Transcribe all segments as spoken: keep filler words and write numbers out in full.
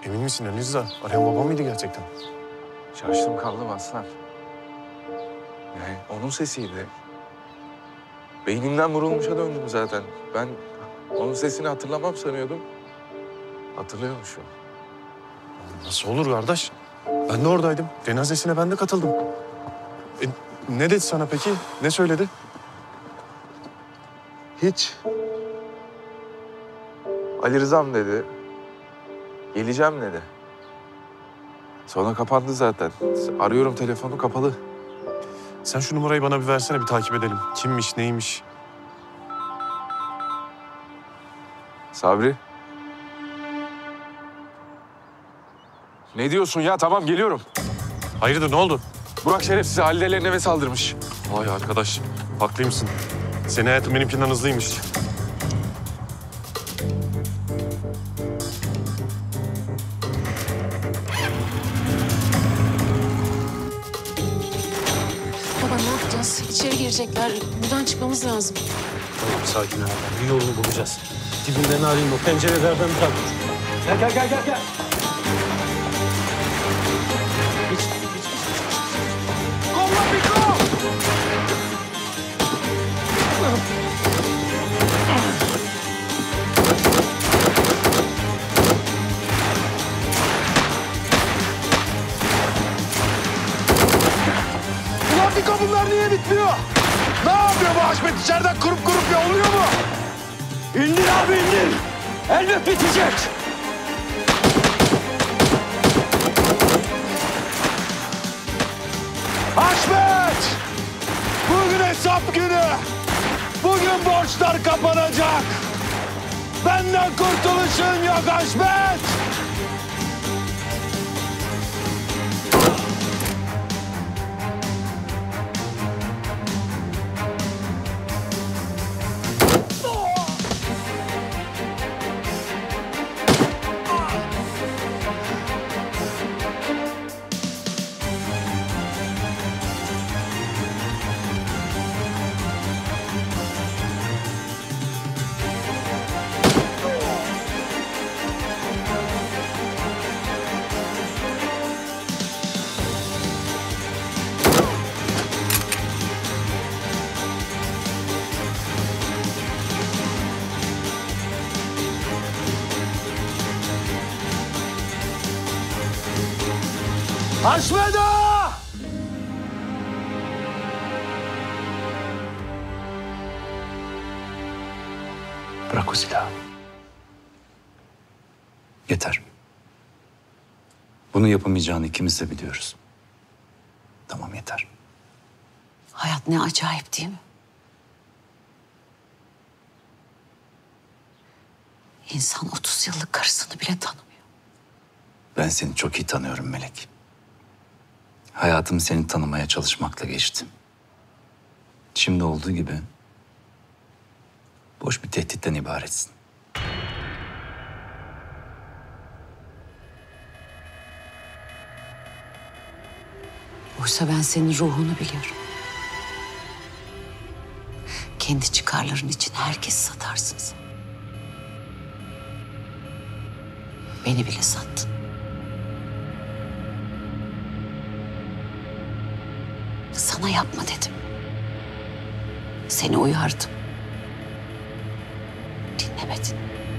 Emin misin Ali Rıza? Arayan babam mıydı gerçekten? Şaştım kaldım aslan. Yani onun sesiydi. Beynimden vurulmuşa döndüm zaten. Ben onun sesini hatırlamam sanıyordum. Hatırlıyormuşum. Nasıl olur kardeş? Ben de oradaydım. Cenazesine ben de katıldım. E, ne dedi sana peki? Ne söyledi? Hiç. Ali Rıza'm dedi. Geleceğim dedi. Sonra kapandı zaten. Arıyorum, telefonu kapalı. Sen şu numarayı bana bir versene, bir takip edelim. Kimmiş, neymiş? Sabri. Ne diyorsun ya? Tamam, geliyorum. Hayırdır, ne oldu? Burak şerefsiz Halide'lerin eve saldırmış. Vay arkadaş, haklıymışsın. Senin hayatın benimkinden hızlıymış. Baba ne yapacağız? İçeri girecekler. Buradan çıkmamız lazım. Tamam sakin ol. Bir yolunu bulacağız. Dibinden arayayım o pencerelerden bırak. Gel gel gel gel gel. Geç, geç, geç. Kolla Piko! Ulan Piko, bunlar niye bitmiyor? Ne yapıyor bu Haşmet? İçeriden kurup kurup yolluyor mu? İndir abi indir. Elbet bitecek. Haşmet! Bugün hesap günü. Bugün borçlar kapanacak. Benden kurtuluşun yok Haşmet. Haşmet ağa! Bırak o silahı. Yeter. Bunu yapamayacağını ikimiz de biliyoruz. Tamam, yeter. Hayat ne acayip değil mi? İnsan otuz yıllık karısını bile tanımıyor. Ben seni çok iyi tanıyorum Melek. Hayatım seni tanımaya çalışmakla geçti. Şimdi olduğu gibi boş bir tehditten ibaretsin. Oysa ben senin ruhunu biliyorum. Kendi çıkarların için herkesi satarsın sen. Beni bile sattın. Sana yapma dedim. Seni uyardım. Dinlemedin.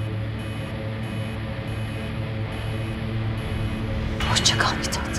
Hoşça kal Mithat.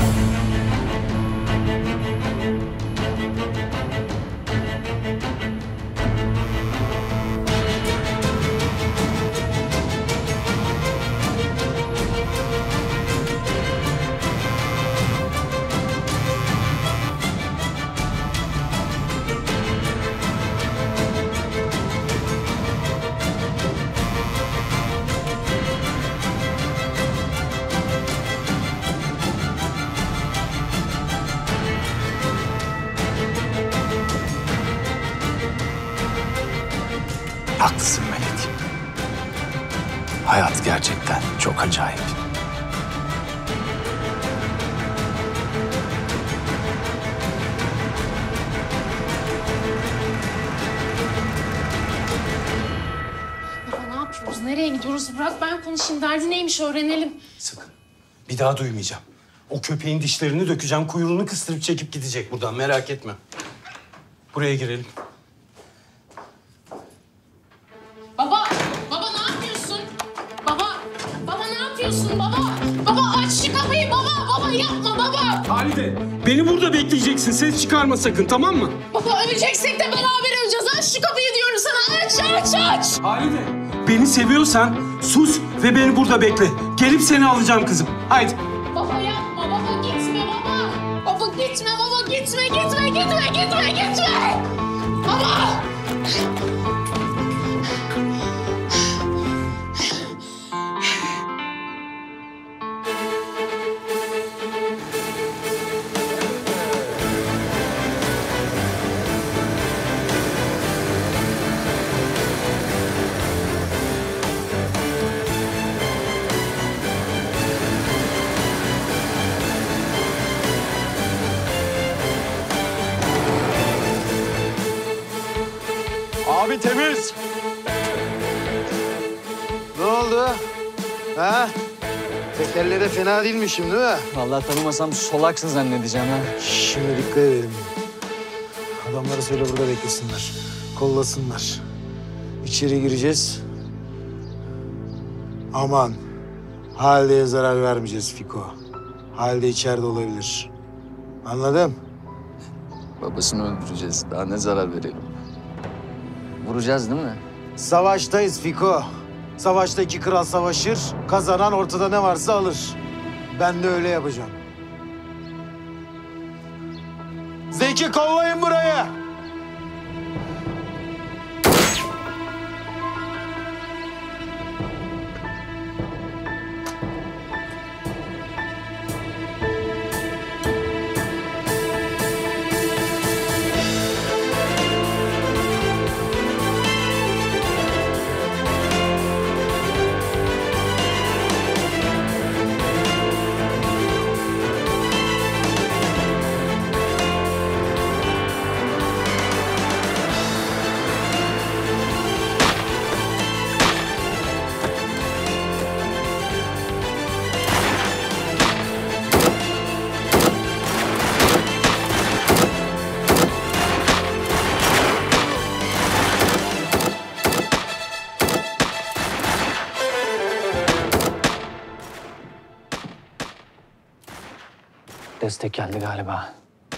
Haklısın Melek. Hayat gerçekten çok acayip. Baba ne yapıyoruz? Nereye gidiyoruz? Bırak ben konuşayım. Derdi neymiş öğrenelim. Sakın. Bir daha duymayacağım. O köpeğin dişlerini dökeceğim, kuyruğunu kıstırıp çekip gidecek buradan. Merak etme. Buraya girelim. Baba, baba ne yapıyorsun? Baba, baba ne yapıyorsun baba? Baba aç şu kapıyı baba, baba yapma baba. Halide, beni burada bekleyeceksin. Ses çıkarma sakın, tamam mı? Baba öleceksek de beraber öleceğiz. Aç şu kapıyı diyorum sana. Aç, aç, aç. Halide, beni seviyorsan sus ve beni burada bekle. Gelip seni alacağım kızım. Haydi. Baba yapma, baba gitme baba. Baba gitme, baba gitme, gitme, gitme, gitme, gitme. Baba. Abi temiz. Ne oldu? Ha? Tekerleri fena değilmişim değil mi? Vallahi tanımasam solaksın zannedeceğim ha. Şimdi dikkat edelim. Adamlara söyle burada beklesinler. Kollasınlar. İçeri gireceğiz. Aman. Halide'ye zarar vermeyeceğiz Fiko. Halide içeride olabilir. Anladın? Babasını öldüreceğiz. Daha ne zarar verelim? Vuracağız değil mi? Savaştayız Fiko. Savaşta iki kral savaşır. Kazanan ortada ne varsa alır. Ben de öyle yapacağım. Zeki kollayın burayı. Destek geldi galiba.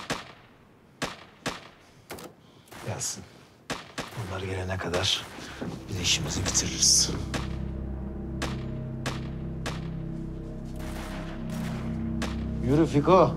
Gelsin. Onlar gelene kadar biz işimizi bitiririz. Yürü Fiko.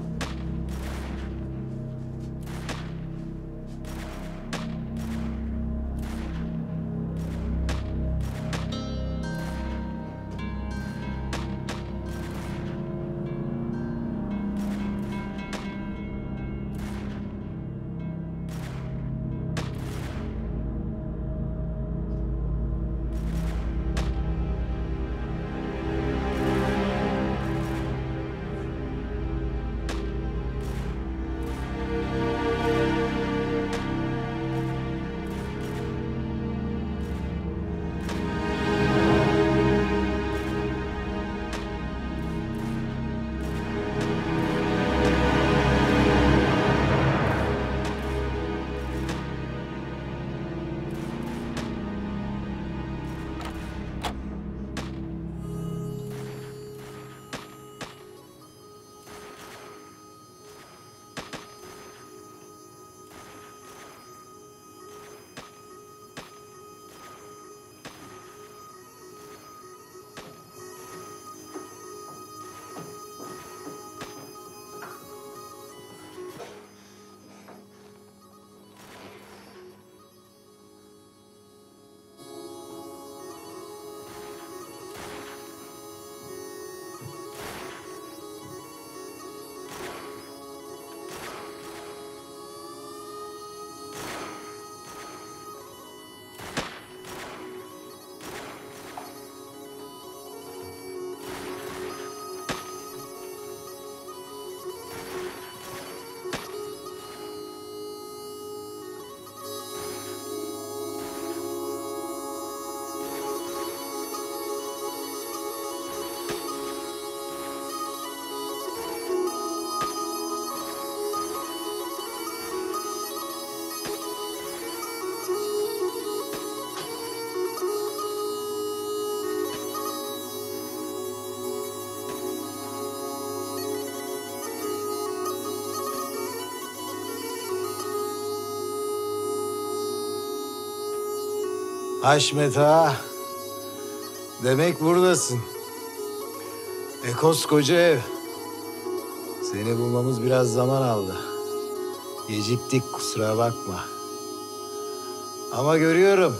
Haşmet ağa. Demek buradasın. E koskoca ev. Seni bulmamız biraz zaman aldı. Geciktik, kusura bakma. Ama görüyorum.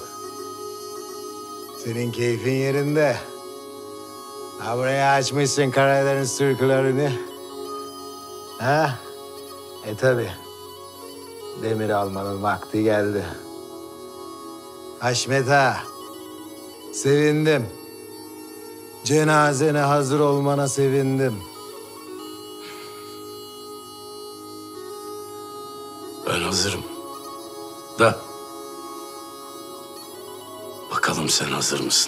Senin keyfin yerinde. Ha buraya açmışsın Karadeniz türkülerini. Ha? E tabi. Demir almanın vakti geldi. Haşmet ağa. Sevindim. Cenazene hazır olmana sevindim. Ben hazırım. Da. Bakalım sen hazır mısın?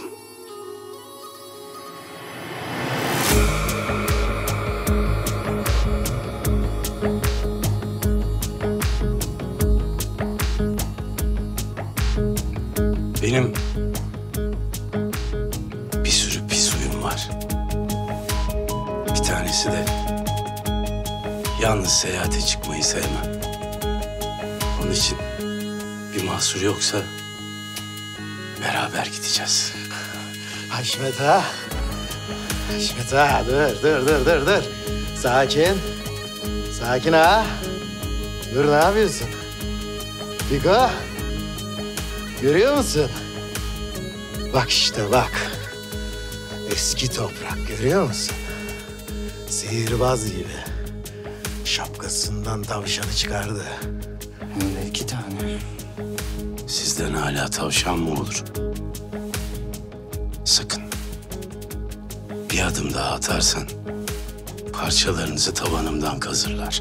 Benim bir sürü pis huyum var. Bir tanesi de yalnız seyahate çıkmayı sevmem. Onun için bir mahsur yoksa beraber gideceğiz. Haşmet ağa. Haşmet ağa dur dur dur dur dur. Sakin. Sakin ağa. Dur ne yapıyorsun? Fiko. Görüyor musun? Bak işte bak. Eski toprak görüyor musun? Sihirbaz gibi. Şapkasından tavşanı çıkardı. Hem de iki tane. Sizden hala tavşan mı olur? Sakın. Bir adım daha atarsan parçalarınızı tavanımdan kazırlar.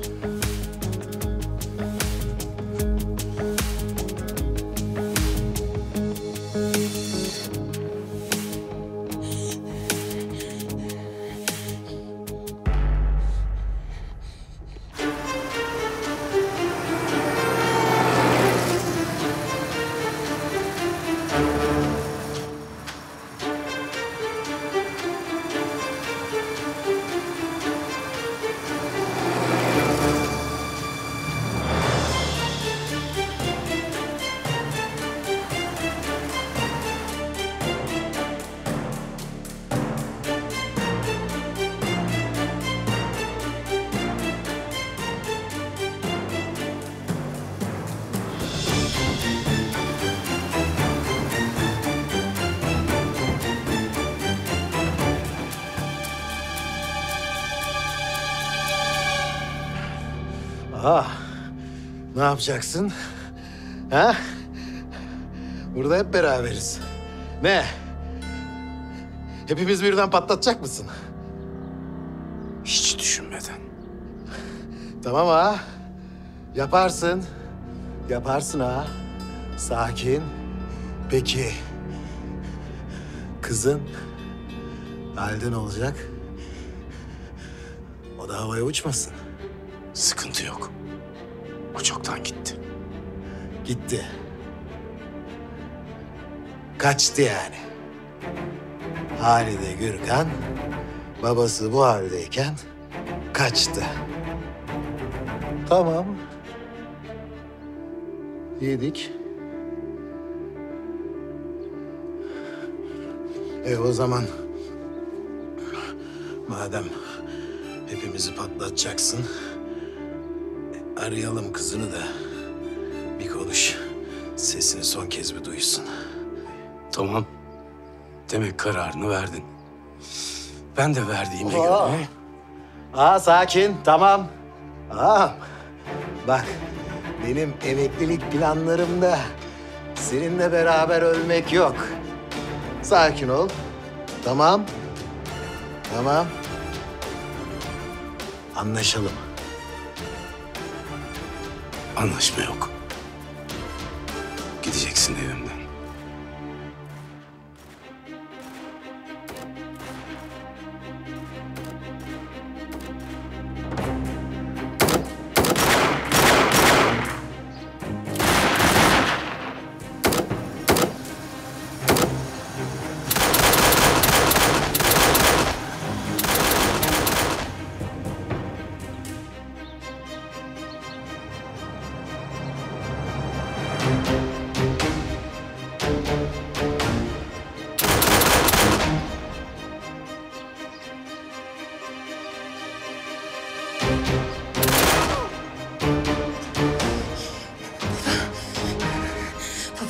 Ah, ne yapacaksın? Ha? Burada hep beraberiz. Ne? Hepimiz birden patlatacak mısın? Hiç düşünmeden. Tamam ha. Yaparsın. Yaparsın ha. Sakin. Peki. Kızın halde ne olacak? O da havaya uçmasın. Sıkıntı yok. O çoktan gitti. Gitti. Kaçtı yani. Halide Gürkan, babası bu haldeyken kaçtı. Tamam. Yedik. E o zaman madem hepimizi patlatacaksın, arayalım kızını da bir konuş. Sesini son kez bir duysun. Tamam. Demek kararını verdin. Ben de verdiğime Aa. göre... Aa sakin, tamam. Aa, bak benim emeklilik planlarımda seninle beraber ölmek yok. Sakin ol. Tamam. Tamam. Anlaşalım. Anlaşma yok. Gideceksin evimden.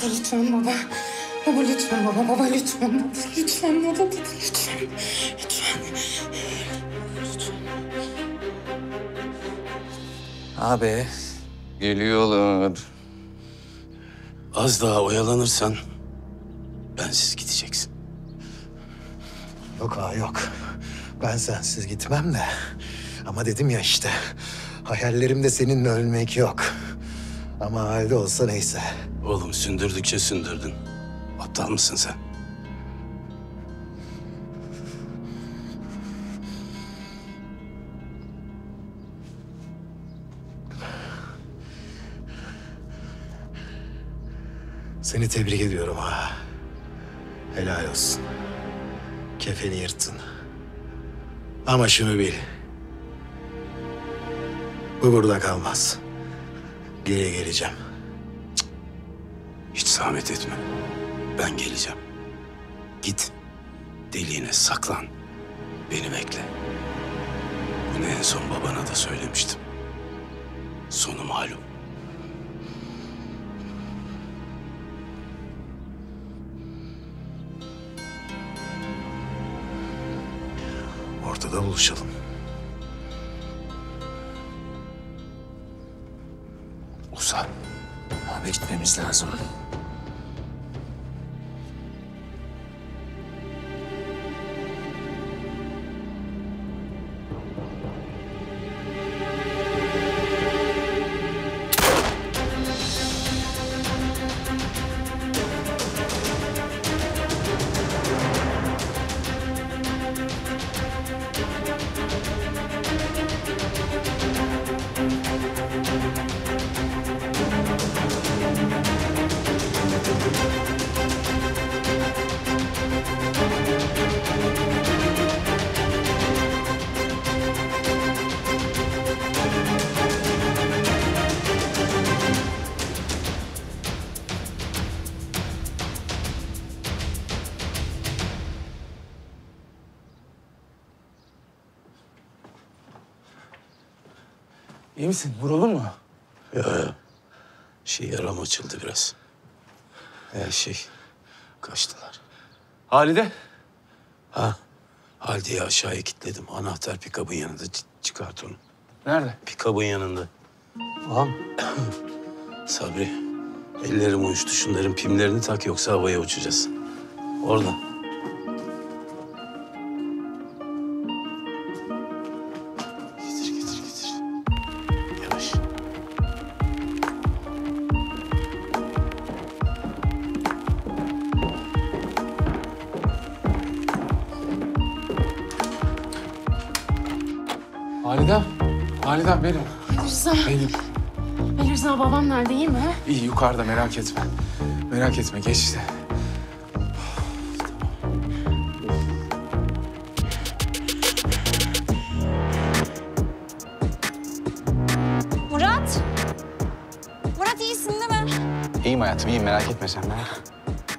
lütfen baba. Baba lütfen baba, baba lütfen baba. Lütfen baba, baba lütfen. Lütfen. Lütfen. Abi. Geliyorlar. Az daha oyalanırsan bensiz gideceksin. Yok ha yok. Ben sensiz gitmem de. Ama dedim ya işte. Hayallerimde seninle ölmek yok. Ama halde olsa neyse. Oğlum sündürdükçe sündürdün. Aptal mısın sen? Seni tebrik ediyorum ha. Helal olsun. Kefeni yırttın. Ama şunu bil. Bu burada kalmaz. Geri geleceğim. Hiç zahmet etme. Ben geleceğim. Git. Deliğine saklan. Beni bekle. Bunu en son babana da söylemiştim. Sonu malum. Ortada buluşalım. Uza. Abi gitmemiz lazım. İyi misin? Vuruldun mu? Ya, ya. Şey yaram açıldı biraz. Her şey. Kaçtılar. Halide. Ha. Halde'yi aşağıya kilitledim. Anahtar pikabın yanında. Ç- çıkart onu. Nerede? Pikabın yanında. Ağam. Sabri. Ellerim uyuştu. Şunların pimlerini tak yoksa havaya uçacağız. Orada. Getir getir getir. Yavaş. Halidem. Halidem benim. Ali Rıza. Benim. Ali Rıza babam nerede, iyi mi? İyi yukarıda, merak etme. Merak etme, geçti. Murat! Murat iyisin değil mi? İyiyim hayatım, iyiyim. Merak etme sen, merak etme.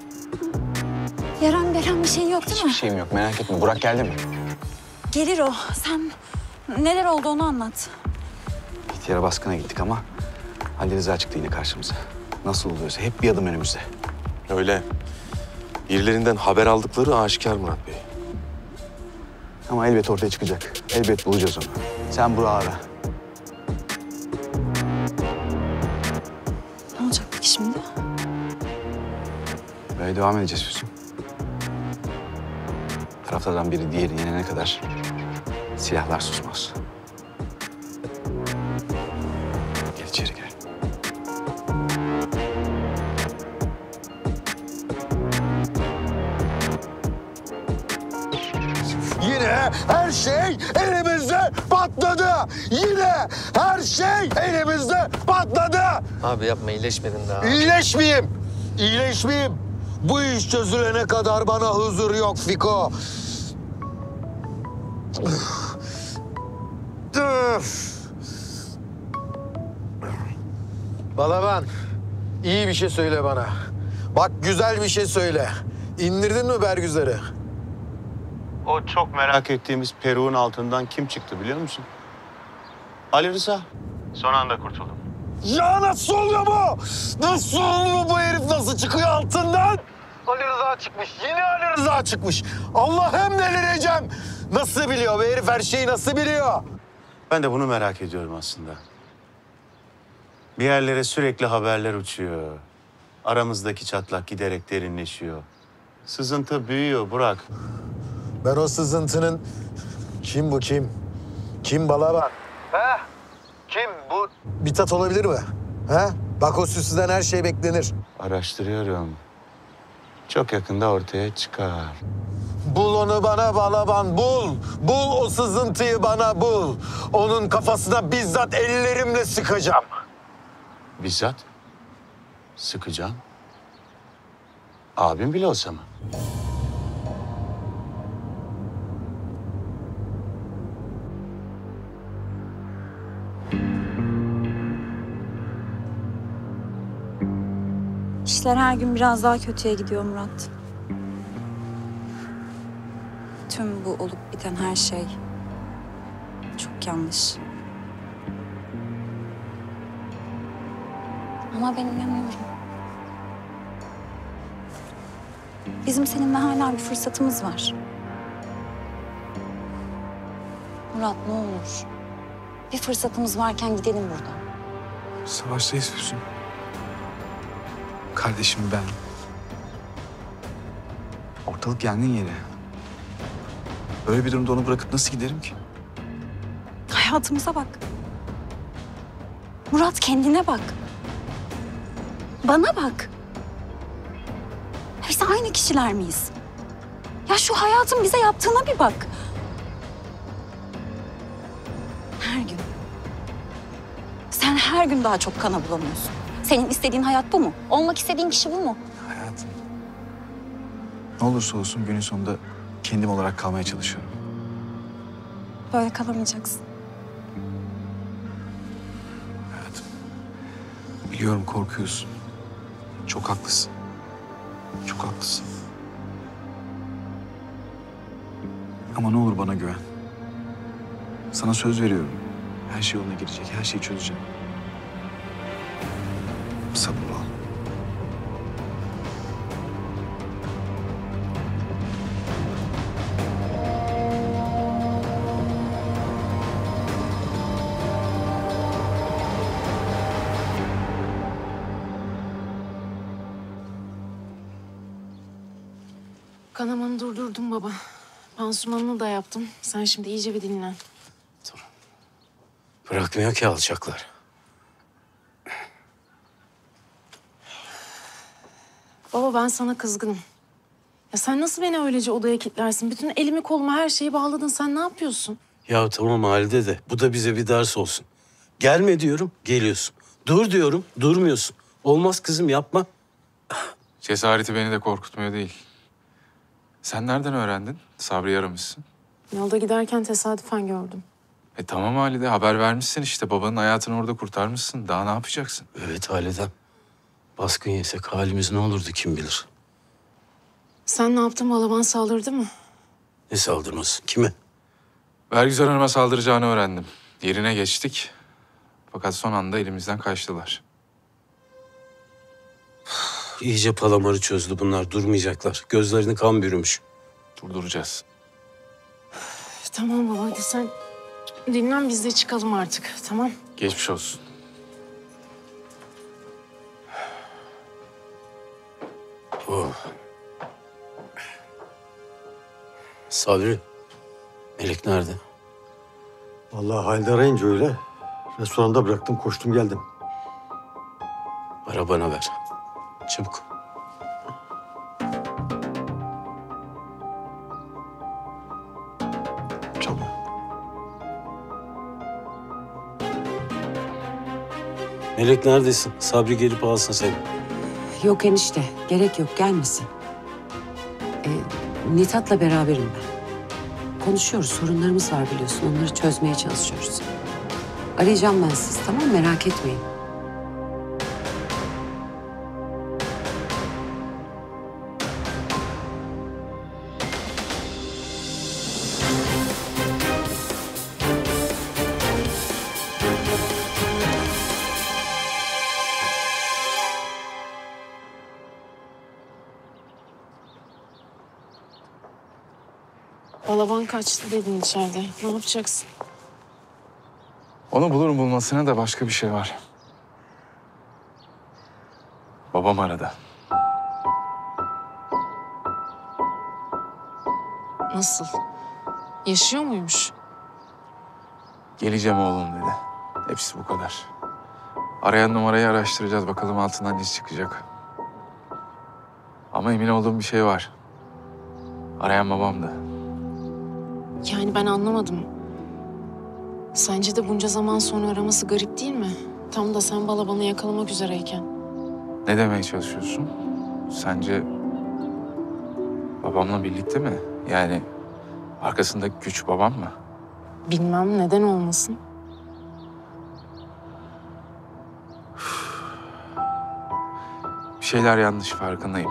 Yaran beren bir şey yok değil Hiçbir mi? şeyim yok, merak etme. Burak geldi mi? Gelir o. Sen neler olduğunu anlat. İhtiyara baskına gittik ama Ali Rıza çıktı yine karşımıza. Nasıl oluyorsa hep bir adım önümüzde. Öyle. Birilerinden haber aldıkları aşikar Murat Bey. Ama elbet ortaya çıkacak. Elbet bulacağız onu. Sen Burak'ı ara. Ne olacak peki şimdi? Böyle devam edeceğiz Füsun. Taraflardan biri diğerini yenene kadar silahlar susmaz. Gel içeri gel. Yine her şey elimizde patladı. Yine her şey elimizde patladı. Abi yapma, iyileşmedin daha. İyileşmeyeyim. İyileşmeyeyim. Bu iş çözülene kadar bana huzur yok Fiko. Balaban, iyi bir şey söyle bana. Bak güzel bir şey söyle. İndirdin mi Bergüzer'i? O çok merak ettiğimiz Peru'nun altından kim çıktı biliyor musun? Ali Rıza. Son anda kurtuldum. Ya nasıl oluyor bu? Nasıl oluyor bu herif? Nasıl çıkıyor altından? Ali Rıza çıkmış. Yine Ali Rıza çıkmış. Allah'ım delireceğim. Nasıl biliyor bu herif? Her şeyi nasıl biliyor? Ben de bunu merak ediyorum aslında. Bir yerlere sürekli haberler uçuyor. Aramızdaki çatlak giderek derinleşiyor. Sızıntı büyüyor Burak. Ben o sızıntının... Kim bu kim? Kim Balaban? He? Kim bu? Mithat olabilir mi? He? Bak o süsüden her şey beklenir. Araştırıyorum. Çok yakında ortaya çıkar. Bul onu bana Balaban, bul. Bul o sızıntıyı bana bul. Onun kafasına bizzat ellerimle sıkacağım. Bizzat sıkacağım. Abim bile olsa mı? İşler her gün biraz daha kötüye gidiyor Murat. Tüm bu olup biten her şey çok yanlış. Ama ben inanıyorum. Bizim seninle hala bir fırsatımız var. Murat ne olur. Bir fırsatımız varken gidelim buradan. Savaştayız Füsun. Kardeşim ben. Ortalık yangın yeri. Böyle bir durumda onu bırakıp nasıl giderim ki? Hayatımıza bak. Murat kendine bak. Bana bak. Biz aynı kişiler miyiz? Ya şu hayatın bize yaptığına bir bak. Her gün. Sen her gün daha çok kana bulanıyorsun. Senin istediğin hayat bu mu? Olmak istediğin kişi bu mu? Hayatım. Ne olursa olsun günün sonunda kendim olarak kalmaya çalışıyorum. Böyle kalamayacaksın. Hayatım. Biliyorum korkuyorsun. Çok haklısın. Çok haklısın. Ama ne olur bana güven. Sana söz veriyorum. Her şey yoluna girecek, her şeyi çözeceğim. Sabırlı ol. Kanamanı durdurdum baba. Pansumanını da yaptım. Sen şimdi iyice bir dinlen. Bırakmıyor ki alçaklar. Baba ben sana kızgınım. Ya sen nasıl beni öylece odaya kilitlersin? Bütün elimi kolumu her şeyi bağladın. Sen ne yapıyorsun? Ya tamam Halide de bu da bize bir ders olsun. Gelme diyorum, geliyorsun. Dur diyorum, durmuyorsun. Olmaz kızım yapma. Cesareti beni de korkutmuyor değil. Sen nereden öğrendin? Sabri'yi aramışsın. Yolda giderken tesadüfen gördüm. E tamam Halide, haber vermişsin işte. Babanın hayatını orada kurtarmışsın. Daha ne yapacaksın? Evet Halidem. Baskın yesek halimiz ne olurdu kim bilir. Sen ne yaptın? Balaban saldırdı mı? Ne saldırması? Kime? Vergüzar Hanım'a saldıracağını öğrendim. Yerine geçtik. Fakat son anda elimizden kaçtılar. İyice palamarı çözdü bunlar. Durmayacaklar. Gözlerini kan bürümüş. Durduracağız. Tamam baba hadi sen dinlen biz de çıkalım artık. Tamam. Geçmiş olsun. Oh. Sabri. Melek nerede? Vallahi Halide arayınca öyle. Restoranda bıraktım, koştum geldim. Ara bana ver. Çabuk. Çabuk. Melek neredesin? Sabri gelip alsın seni. Yok enişte, gerek yok gelmesin. Ee, Mithat'la beraberim ben. Konuşuyoruz, sorunlarımız var biliyorsun. Onları çözmeye çalışıyoruz. Arayacağım ben sizi, tamam mı? Merak etmeyin. Balaban kaçtı dedin içeride. Ne yapacaksın? Onu bulurum bulmasına da başka bir şey var. Babam aradı. Nasıl? Yaşıyor muymuş? Geleceğim oğlum dedi. Hepsi bu kadar. Arayan numarayı araştıracağız. Bakalım altından ne çıkacak. Ama emin olduğum bir şey var. Arayan babamdı. Yani ben anlamadım. Sence de bunca zaman sonra araması garip değil mi? Tam da sen Balaban'ı yakalamak üzereyken. Ne demeye çalışıyorsun? Sence babamla birlikte mi? Yani arkasındaki güç babam mı? Bilmem, neden olmasın? Bir şeyler yanlış, farkındayım.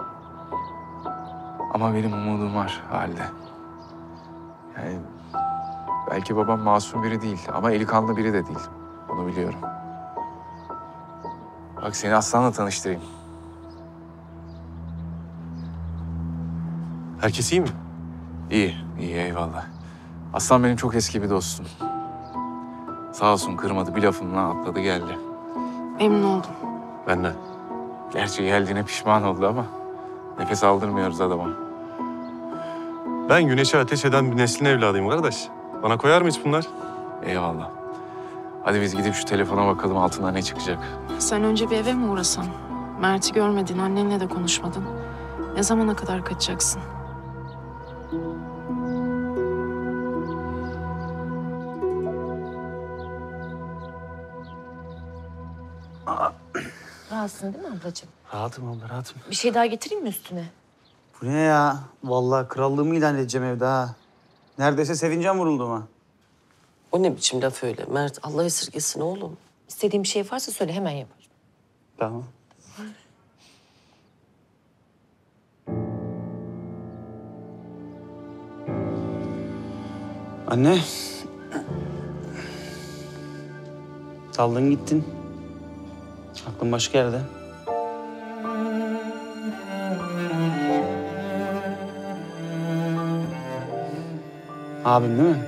Ama benim umudum var halde. Yani belki babam masum biri değil ama eli kanlı biri de değil. Bunu biliyorum. Bak seni Aslan'la tanıştırayım. Herkes iyi mi? İyi, iyi eyvallah. Aslan benim çok eski bir dostum. Sağ olsun kırmadı, bir lafımla atladı geldi. Memnun oldum. Ben de. Gerçi geldiğine pişman oldu ama nefes aldırmıyoruz adama. Ben güneşe ateş eden bir neslin evladıyım kardeş. Bana koyar mı hiç bunlar? Eyvallah. Hadi biz gidip şu telefona bakalım altından ne çıkacak. Sen önce bir eve mi uğrasan? Mert'i görmedin, annenle de konuşmadın. Ne zamana kadar kaçacaksın? Rahatsın değil mi ablacığım? Rahatım abla, rahatım. Bir şey daha getireyim mi üstüne? Bu ne ya? Vallahi krallığımı ilan edeceğim evde ha. Neredeyse sevincem vuruldu ha. O ne biçim laf öyle? Mert Allah esirgesin oğlum. İstediğin bir şey varsa söyle, hemen yaparım. Tamam. Anne. Saldın gittin. Aklın başka yerde. Abim değil mi?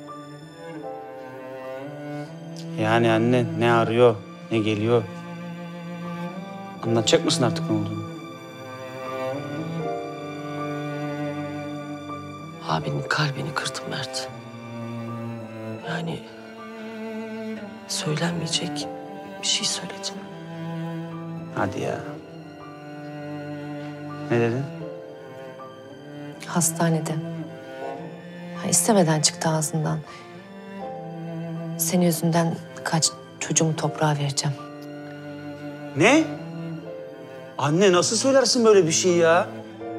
Yani anne ne arıyor, ne geliyor? Anlatacak mısın artık ne olduğunu? Abinin kalbini kırdım Mert. Yani söylenmeyecek bir şey söyledim. Hadi ya. Ne dedin? Hastanede. Ha, istemeden çıktı ağzından. Senin yüzünden kaç çocuğumu toprağa vereceğim. Ne? Anne nasıl söylersin böyle bir şey ya?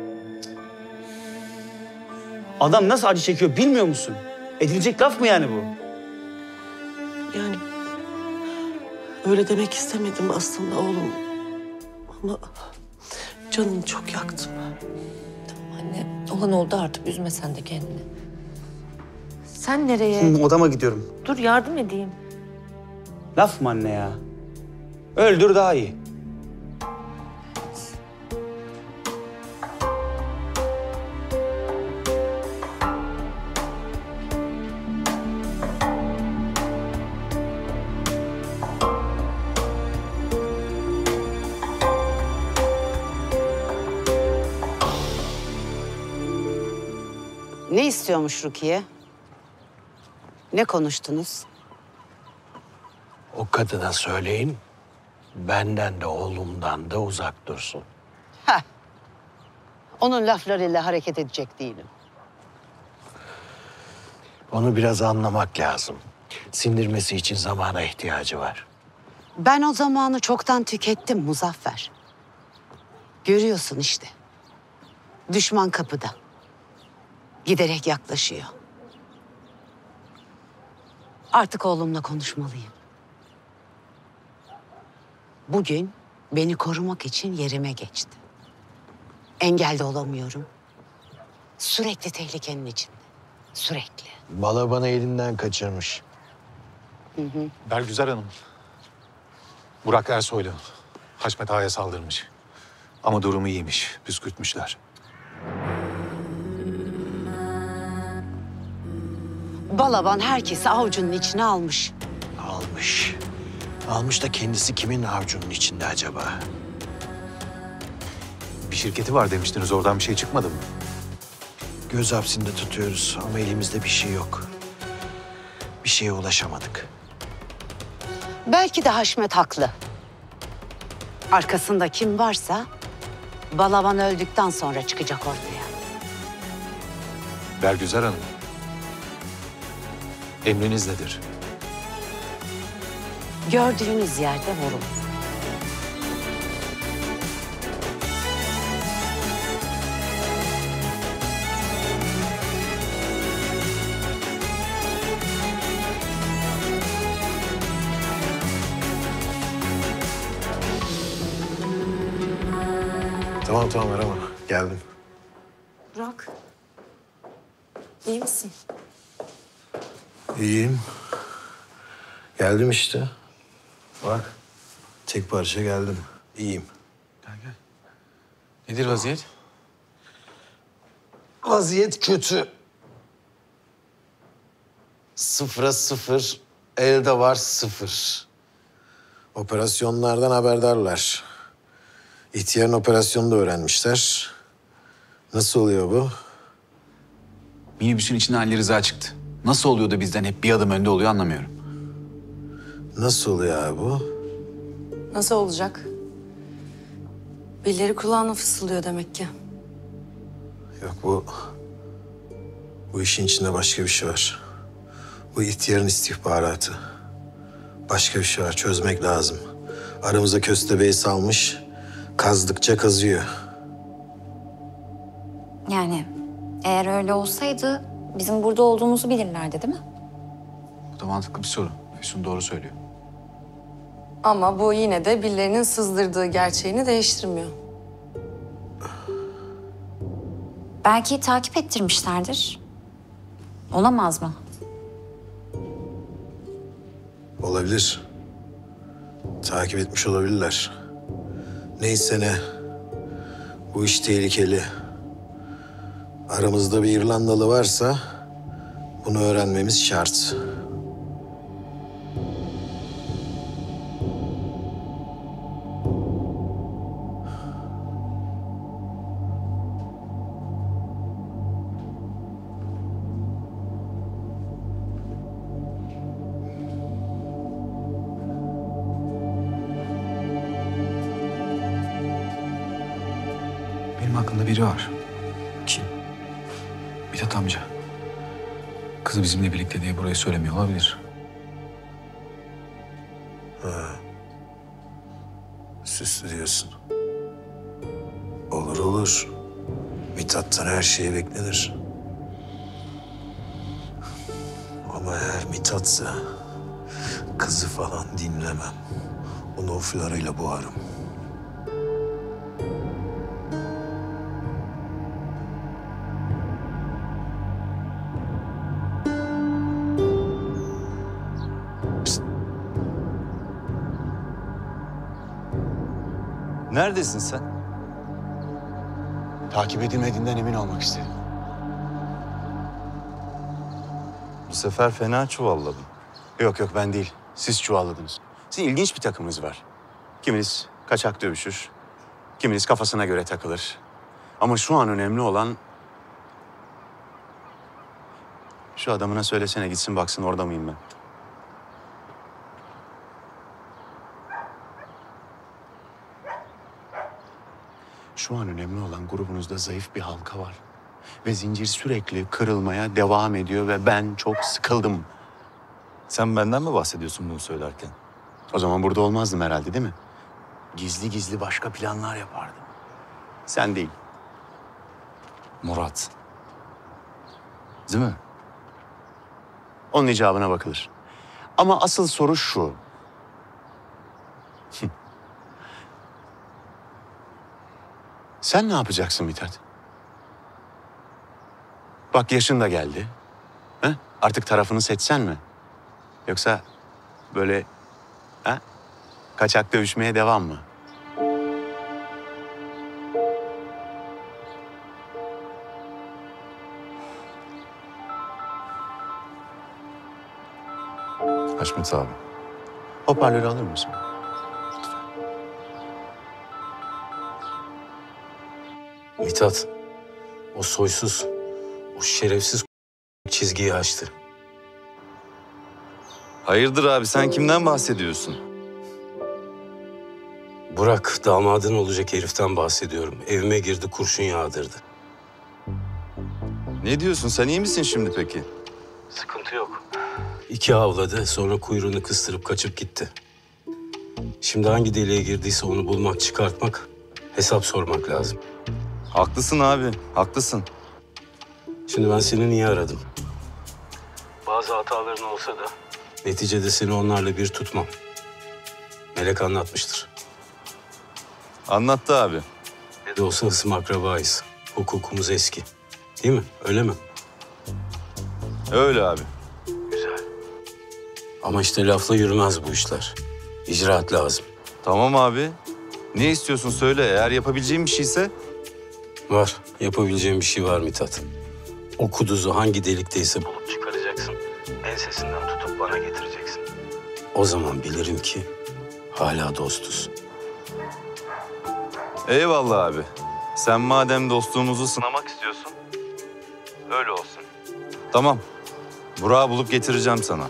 Adam nasıl acı çekiyor bilmiyor musun? Edilecek laf mı yani bu? Yani öyle demek istemedim aslında oğlum. Ama canını çok yaktım. Anne, olan oldu artık. Üzme sen de kendini. Sen nereye? Hı, odama gidiyorum. Dur, yardım edeyim. Laf mı anne ya? Öldür daha iyi. Ne istiyormuş Rukiye? Ne konuştunuz? O kadına söyleyin, benden de oğlumdan da uzak dursun. Heh. Onun laflarıyla hareket edecek değilim. Onu biraz anlamak lazım. Sindirmesi için zamana ihtiyacı var. Ben o zamanı çoktan tükettim Muzaffer. Görüyorsun işte. Düşman kapıda. Giderek yaklaşıyor. Artık oğlumla konuşmalıyım. Bugün beni korumak için yerime geçti. Engel de olamıyorum. Sürekli tehlikenin içinde. Sürekli. Balabanı elinden kaçırmış. Hı hı. Bergüzar Hanım, Burak Ersoylu Haşmet Ağa'ya saldırmış. Ama durumu iyiymiş, püskürtmüşler. Balaban herkesi avucunun içine almış. Almış. Almış da kendisi kimin avucunun içinde acaba? Bir şirketi var demiştiniz. Oradan bir şey çıkmadı mı? Göz hapsinde tutuyoruz ama elimizde bir şey yok. Bir şeye ulaşamadık. Belki de Haşmet haklı. Arkasında kim varsa Balaban öldükten sonra çıkacak ortaya. Bergüzar Hanım. Emriniz nedir? Gördüğünüz yerde vurun. Tamam tamam arama. Geldim. Burak. İyi misin? İyiyim. Geldim işte. Bak. Tek parça geldim. İyiyim. Nedir vaziyet? Vaziyet kötü. Sıfıra sıfır, elde var sıfır. Operasyonlardan haberdarlar. İhtiyarın operasyonunu da öğrenmişler. Nasıl oluyor bu? Minibüsün içinden Ali Rıza çıktı. Nasıl oluyor da bizden hep bir adım önde oluyor anlamıyorum. Nasıl oluyor abi bu? Nasıl olacak? Birileri kulağına fısıldıyor demek ki. Yok bu... Bu işin içinde başka bir şey var. Bu ihtiyarın istihbaratı. Başka bir şey var. Çözmek lazım. Aramıza köstebeği salmış. Kazdıkça kazıyor. Yani eğer öyle olsaydı bizim burada olduğumuzu bilirlerdi değil mi? Bu da mantıklı bir soru. Füsun doğru söylüyor. Ama bu yine de birilerinin sızdırdığı gerçeğini değiştirmiyor. Belki takip ettirmişlerdir. Olamaz mı? Olabilir. Takip etmiş olabilirler. Neyse ne. Bu iş tehlikeli. Aramızda bir İrlandalı varsa bunu öğrenmemiz şart. Benim aklımda biri var. Kim? Mithat amca. Kızı bizimle birlikte diye burayı söylemiyor olabilir. Ha. Süslü diyorsun. Olur olur. Mithat'tan her şey beklenir. Ama eğer Mithat'sa kızı falan dinlemem. Onu o flarıyla boğarım. Neredesin sen? Takip edilmediğinden emin olmak istedim. Bu sefer fena çuvalladım. Yok yok ben değil. Siz çuvalladınız. Sizin ilginç bir takımınız var. Kiminiz kaçak dövüşür, kiminiz kafasına göre takılır. Ama şu an önemli olan... Şu adamına söylesene gitsin baksın orada mıyım ben. Şu an önemli olan grubunuzda zayıf bir halka var. Ve zincir sürekli kırılmaya devam ediyor ve ben çok sıkıldım. Sen benden mi bahsediyorsun bunu söylerken? O zaman burada olmazdım herhalde değil mi? Gizli gizli başka planlar yapardım. Sen değil. Murat. Değil mi? Onun icabına bakılır. Ama asıl soru şu. Sen ne yapacaksın Mithat? Bak yaşın da geldi. Ha? Artık tarafını seçsen mi? Yoksa böyle ha? Kaçak dövüşmeye devam mı? Haşmet abi. Hoparlörü alır mısın? Mithat, o soysuz, o şerefsiz çizgiyi aştı. Hayırdır abi, sen kimden bahsediyorsun? Burak, damadın olacak heriften bahsediyorum. Evime girdi, kurşun yağdırdı. Ne diyorsun, sen iyi misin şimdi peki? Sıkıntı yok. İki avladı, sonra kuyruğunu kıstırıp kaçıp gitti. Şimdi hangi deliğe girdiyse onu bulmak, çıkartmak, hesap sormak lazım. Haklısın abi, haklısın. Şimdi ben seni niye aradım? Bazı hataların olsa da neticede seni onlarla bir tutmam. Melek anlatmıştır. Anlattı abi. Ne de olsa hısım akrabayız. Hukukumuz eski. Değil mi? Öyle mi? Öyle abi. Ama işte lafla yürümez bu işler. İcraat lazım. Tamam abi. Ne istiyorsun söyle, eğer yapabileceğim bir şeyse. Var. Yapabileceğim bir şey var Mithat. O kuduzu hangi delikteyse bulup çıkaracaksın. Ensesinden tutup bana getireceksin. O zaman bilirim ki hala dostuz. Eyvallah abi. Sen madem dostluğumuzu sınamak istiyorsun, öyle olsun. Tamam. Burak'ı bulup getireceğim sana.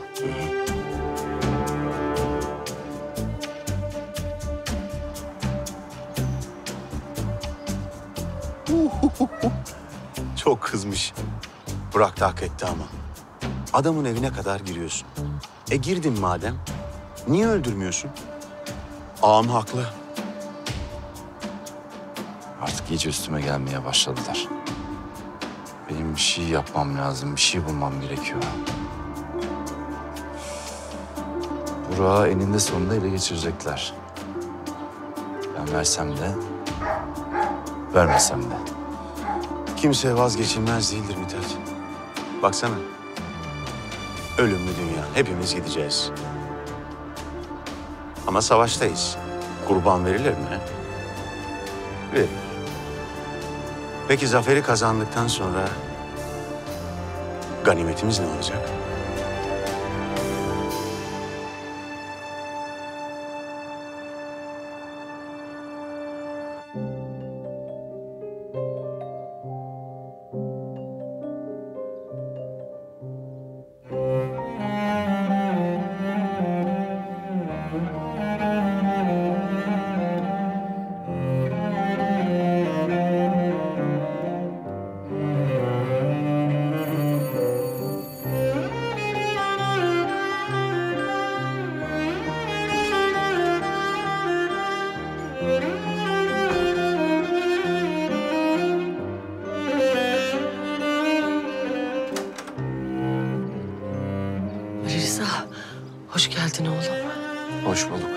Çok kızmış. Burak da hak etti ama. Adamın evine kadar giriyorsun. E girdin madem, niye öldürmüyorsun? Ağam haklı. Artık iyice üstüme gelmeye başladılar. Benim bir şey yapmam lazım, bir şey bulmam gerekiyor. Burak'ı eninde sonunda ele geçirecekler. Ben versem de, vermesem de. Kimse vazgeçilmez değildir Mithat. Baksana. Ölümlü dünya. Hepimiz gideceğiz. Ama savaştayız. Kurban verilir mi? he? Verilir. Peki zaferi kazandıktan sonra ganimetimiz ne olacak? Ali Rıza, hoş geldin oğlum. Hoş bulduk.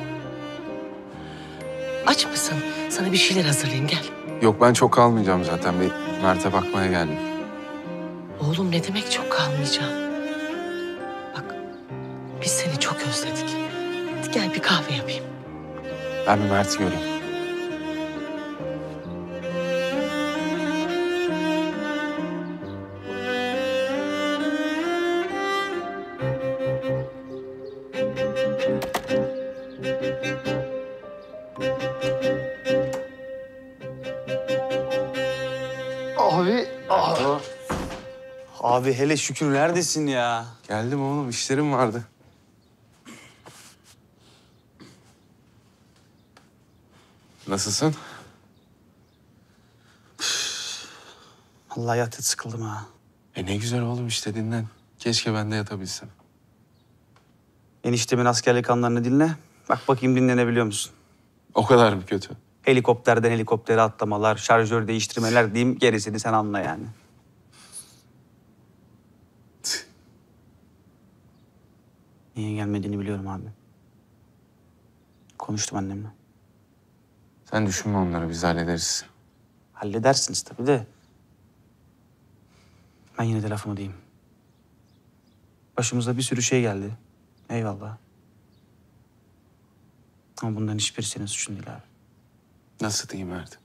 Aç mısın? Sana bir şeyler hazırlayayım, gel. Yok, ben çok kalmayacağım zaten. Bir Mert'e bakmaya geldim. Oğlum ne demek çok kalmayacağım. Bak, biz seni çok özledik. Hadi gel bir kahve yapayım. Ben bir Mert'i göreyim. Abi, ah. Abi hele şükür neredesin ya? Geldim oğlum, işlerim vardı. Nasılsın? Vallahi yatıp sıkıldım ha. E ne güzel oğlum, işte dinlen. Keşke ben de yatabilsem. Eniştemin askerlik anlarını dinle. Bak bakayım dinlenebiliyor musun? O kadar mı kötü? Helikopterden helikoptere atlamalar, şarjör değiştirmeler diyeyim, gerisini sen anla yani. Niye gelmediğini biliyorum abi. Konuştum annemle. Sen düşünme onları, biz hallederiz. Halledersiniz tabii de. Ben yine de lafımı diyeyim. Başımıza bir sürü şey geldi. Eyvallah. Ama bunların hiçbiri senin suçun değil abi. Nasıl diyeyim Mert?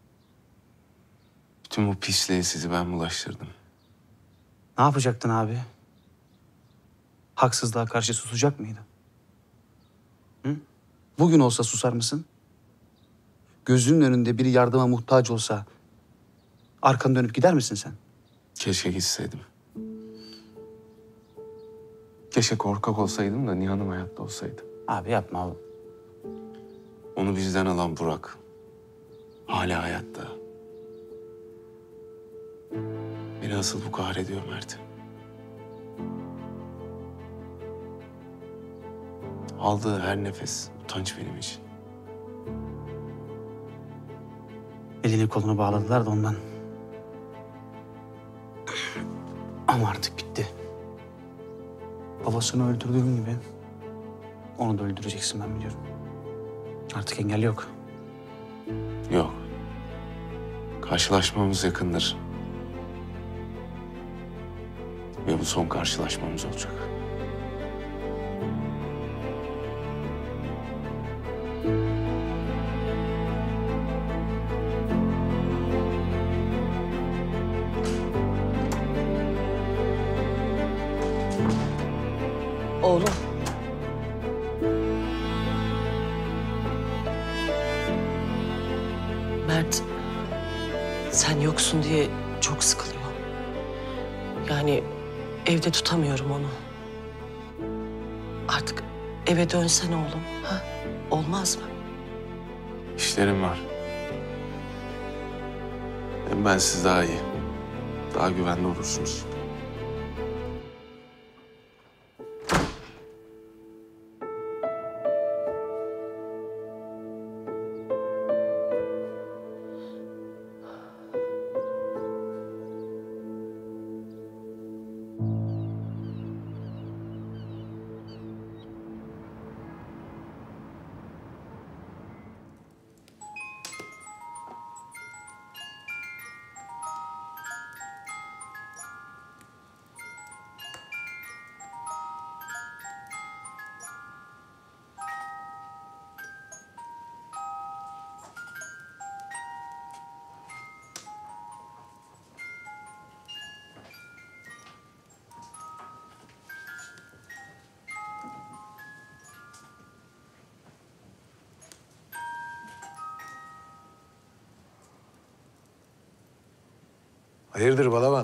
Bütün bu pisliği sizi ben bulaştırdım. Ne yapacaktın abi? haksızlığa karşı susacak mıydın? Hı? Bugün olsa susar mısın? Gözünün önünde biri yardıma muhtaç olsa arkanı dönüp gider misin sen? Keşke gitseydim. Keşke korkak olsaydım da Nihan'ım hayatta olsaydı. Abi yapma oğlum. Onu bizden alan Burak hala hayatta. Beni asıl bu kahrediyor Mert. Aldığı her nefes utanç benim için. Elini kolunu bağladılar da ondan. Ama artık bitti. Babasını öldürdüğün gibi onu da öldüreceksin ben biliyorum. Artık engel yok. Yok. Karşılaşmamız yakındır. Ve bu son karşılaşmamız olacak. Oğlum. Mert, sen yoksun diye çok sıkılıyor. Yani evde tutamıyorum onu. Artık eve dönsen oğlum, ha? Olmaz mı? İşlerim var. Hem ben siz daha iyi, daha güvenli olursunuz. Hayırdır Balaban?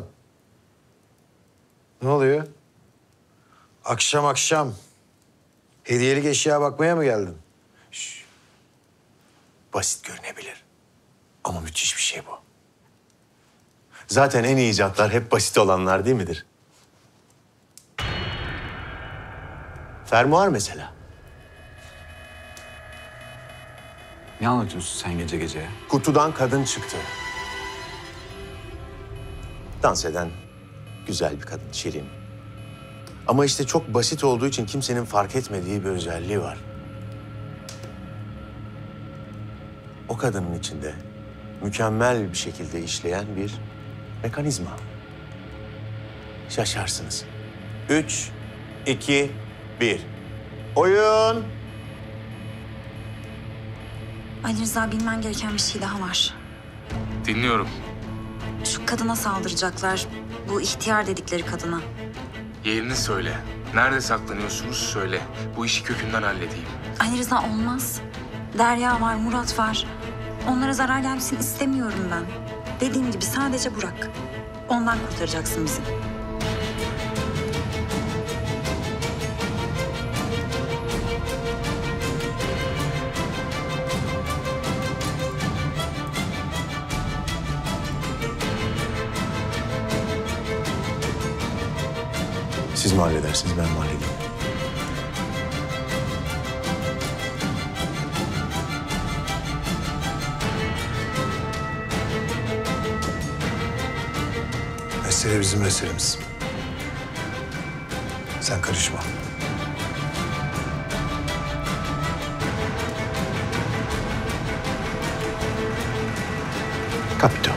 Ne oluyor? Akşam akşam hediyelik eşya bakmaya mı geldin? Şş. Basit görünebilir. Ama müthiş bir şey bu. Zaten en iyi icatlar hep basit olanlar değil midir? Fermuar mesela. Ne anlatıyorsun sen gece gece? Kutudan kadın çıktı. Dans eden güzel bir kadın, şirin. Ama işte çok basit olduğu için kimsenin fark etmediği bir özelliği var. O kadının içinde mükemmel bir şekilde işleyen bir mekanizma. Şaşarsınız. Üç, iki, bir. Oyun. Ali Rıza, bilmen gereken bir şey daha var. Dinliyorum. Şu kadına saldıracaklar. Bu ihtiyar dedikleri kadına. Yerini söyle. Nerede saklanıyorsunuz söyle. Bu işi kökünden halledeyim. Ali Rıza, olmaz. Derya var, Murat var. Onlara zarar gelmesini istemiyorum ben. Dediğim gibi sadece Burak. Ondan kurtaracaksın bizi. Siz mi halledersiniz, ben mi halledeyim? Mesele bizim meselemiz. Sen karışma. Kapito.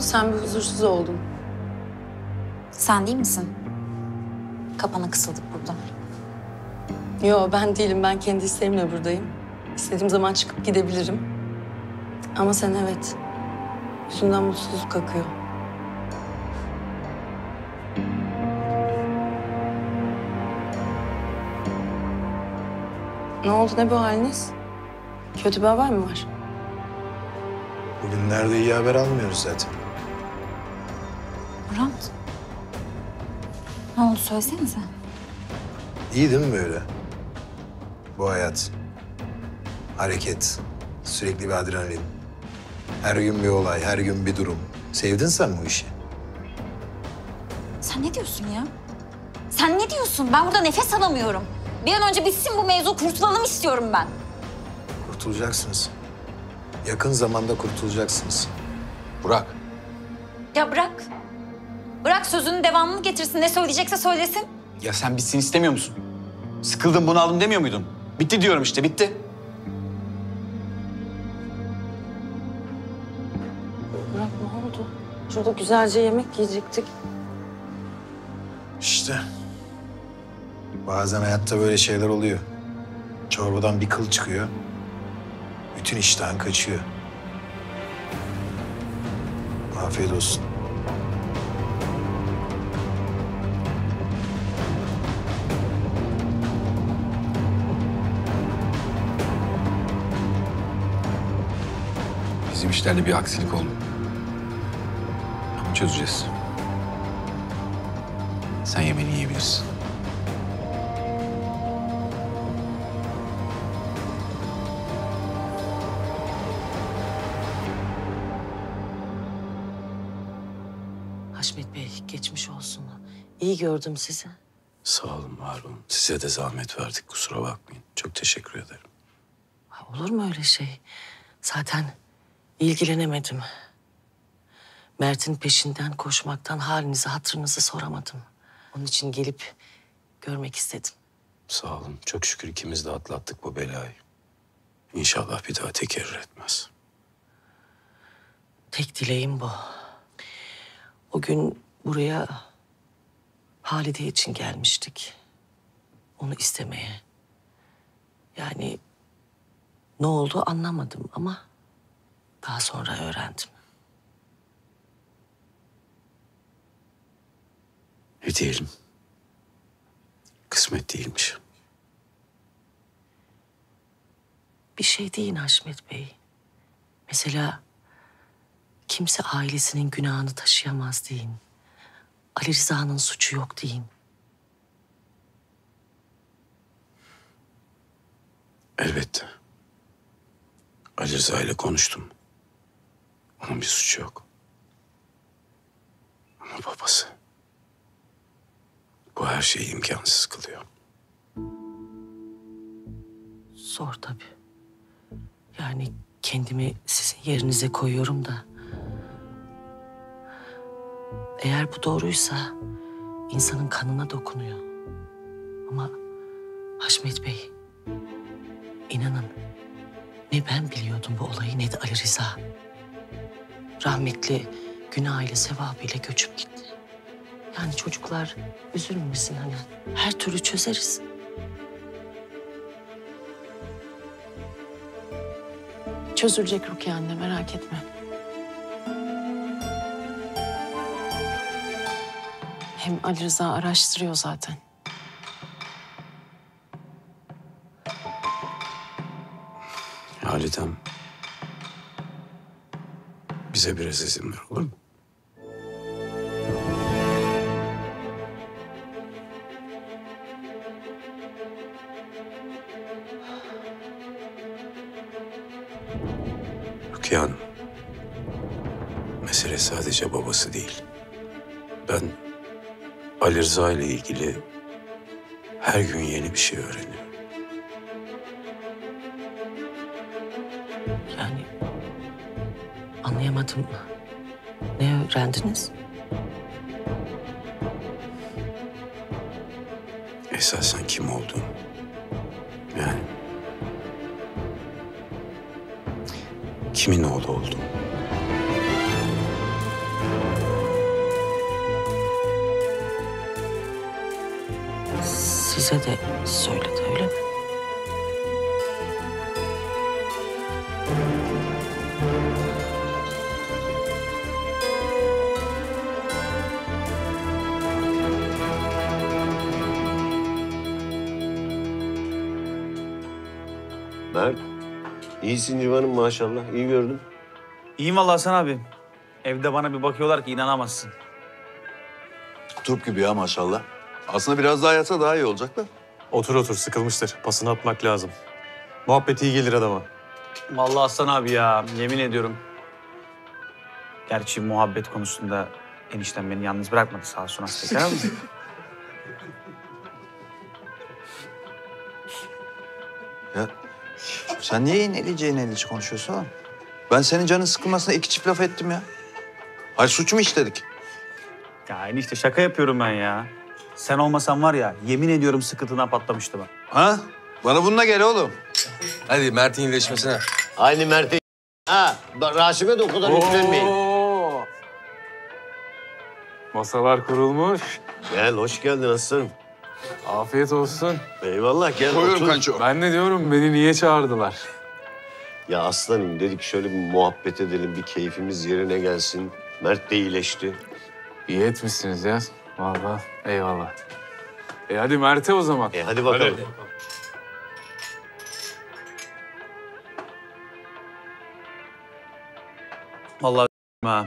oldu? Sen bir huzursuz oldun. Sen değil misin? Kapana kısıldık burada. Yo, ben değilim. Ben kendi isteğimle buradayım. İstediğim zaman çıkıp gidebilirim. Ama sen evet. Yüzünden mutsuzluk akıyor. Ne oldu? Ne bu haliniz? Kötü bir haber mi var? Bugünlerde iyi haber almıyoruz zaten. Murat. Ne oldu söylesenize. İyi değil mi böyle? Bu hayat. Hareket. Sürekli bir adrenalin. Her gün bir olay, her gün bir durum. Sevdin sen bu işi. Sen ne diyorsun ya? Sen ne diyorsun? Ben burada nefes alamıyorum. Bir an önce bitsin bu mevzu, kurtulalım istiyorum ben. Kurtulacaksınız. Yakın zamanda kurtulacaksınız. Burak. Ya bırak. Bırak sözünün devamını getirsin. Ne söyleyecekse söylesin. Ya sen bitsin istemiyor musun? Sıkıldım, bunaldım demiyor muydun? Bitti diyorum işte, bitti. Murat ne oldu? Şurada güzelce yemek yiyecektik. İşte. Bazen hayatta böyle şeyler oluyor. Çorbadan bir kıl çıkıyor. Bütün iştahın kaçıyor. Afiyet olsun. Bizim işlerde bir aksilik oldu. Ama çözeceğiz. Sen yemeğini yiyebilirsin. Haşmet Bey, geçmiş olsun. İyi gördüm sizi. Sağ olun, var olun. Size de zahmet verdik, kusura bakmayın. Çok teşekkür ederim. Olur mu öyle şey? Zaten ilgilenemedim. Mert'in peşinden koşmaktan halinizi, hatırınızı soramadım. Onun için gelip görmek istedim. Sağ olun. Çok şükür ikimiz de atlattık bu belayı. İnşallah bir daha tekerrür etmez. Tek dileğim bu. O gün buraya Halide için gelmiştik. Onu istemeye. Yani ne oldu anlamadım ama daha sonra öğrendim. Ne diyelim? Kısmet değilmiş. Bir şey deyin Haşmet Bey. Mesela kimse ailesinin günahını taşıyamaz deyin. Ali Rıza'nın suçu yok deyin. Elbette. Ali Rıza ile konuştum. Onun bir suçu yok. Ama babası. Bu her şeyi imkansız kılıyor. Zor tabii. Yani kendimi sizin yerinize koyuyorum da. Eğer bu doğruysa insanın kanına dokunuyor. Ama Haşmet Bey, inanın ne ben biliyordum bu olayı ne de Ali Rıza. Rahmetli günah ile sevabıyla göçüp gitti. Yani çocuklar üzülmesin hani. Her türlü çözeriz. Çözülecek Rukiye anne, merak etme. Hem Ali Rıza araştırıyor zaten. Halidem, bize biraz izin ver, olur mu? Rukiye Hanım, mesele sadece babası değil. Ben Ali Rıza ile ilgili her gün yeni bir şey öğreniyorum. Yani anlayamadım. Ne öğrendiniz? Esasen kim olduğunu. Yani kimin oğlu olduğunu. size de söyledi öyle mi? Mert, iyisin civanım maşallah. İyi gördüm. İyiyim vallahi Hasan abi. Evde bana bir bakıyorlar ki inanamazsın. Turp gibi ya maşallah. Aslında biraz daha yatsa daha iyi olacak da. Otur otur, sıkılmıştır. Pasını atmak lazım. Muhabbet iyi gelir adama. Vallahi Hasan abi ya, yemin ediyorum. Gerçi muhabbet konusunda eniştem beni yalnız bırakmadı sağ olsun Aslı'ya ama. Ya sen niye inelici inelici konuşuyorsun oğlum? Ben senin canın sıkılmasına iki çift laf ettim ya. Hayır suç mu işledik? Ya enişte şaka yapıyorum ben ya. Sen olmasan var ya, yemin ediyorum sıkıntıdan patlamıştı bak. Ha? Bana bununla gel oğlum. Hadi Mert'in iyileşmesine. Aynı Mert'e ha. Rasim'e de o kadar yüklenmeyin. Masalar kurulmuş. Gel, hoş geldin aslanım. Afiyet olsun. Eyvallah, gel Buyurun otur. kanço. Ben de diyorum beni niye çağırdılar? Ya aslanım dedik şöyle bir muhabbet edelim, bir keyfimiz yerine gelsin. Mert de iyileşti. İyi etmişsiniz ya. Vallahi eyvallah. E hadi Mert'e o zaman. E hadi bakalım. Hadi. Vallahi ha.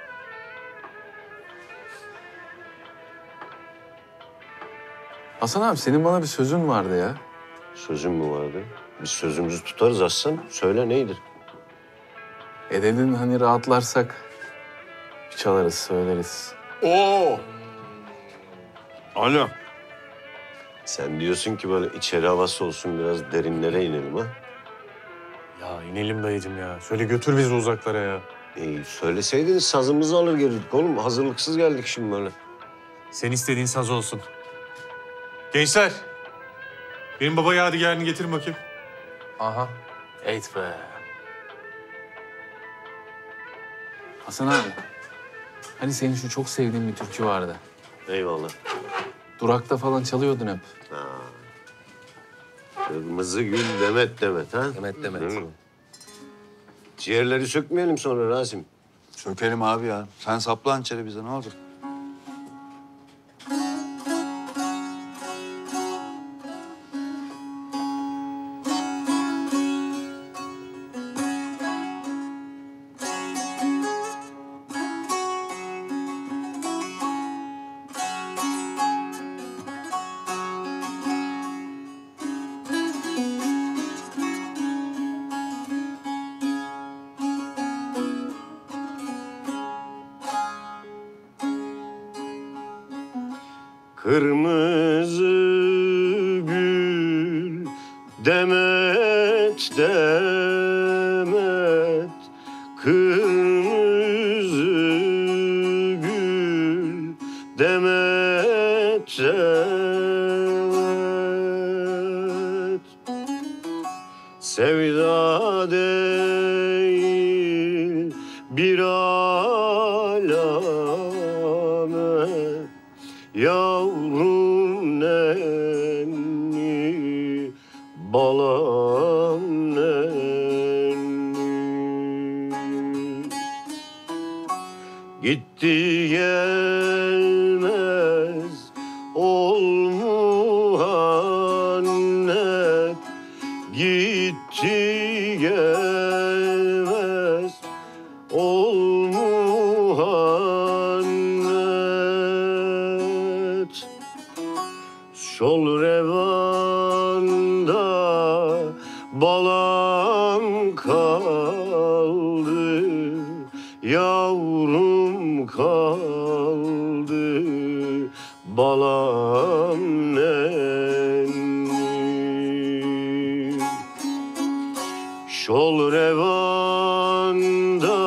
Hasan abi senin bana bir sözün vardı ya. Sözüm mü vardı? Biz sözümüzü tutarız aslan. Söyle neydir? E dedin hani rahatlarsak bir çalarız, söyleriz. Oo! Alo. Sen diyorsun ki böyle içeri havası olsun, biraz derinlere inelim ha? Ya inelim dayıcım ya. Şöyle götür bizi uzaklara ya. E, söyleseydiniz sazımızı alır gelirdik oğlum. Hazırlıksız geldik şimdi böyle. Sen istediğin saz olsun. Gençler, benim baba yadigarını getirin bakayım. Aha. Eğit be. Hasan abi. Hani senin şu çok sevdiğin bir türkü vardı. Eyvallah. Durakta falan çalıyordun hep. Ha. Kırmızı gül demet demet ha? Demet demet. Hı. Ciğerleri sökmeyelim sonra Rasim. Sökelim abi ya. Sen sapla hançeri bize ne olacak? Kırmızı gül demet demet, kırmızı gül demet demet. Sevda değil bir alamet, yavrum nenni, balam nenni. Gitti gelmez ol muhannet, gitti gelmez ol muhannet. Şol revanda balam kaldı, yavrum kaldı, balam nenni. Şol revanda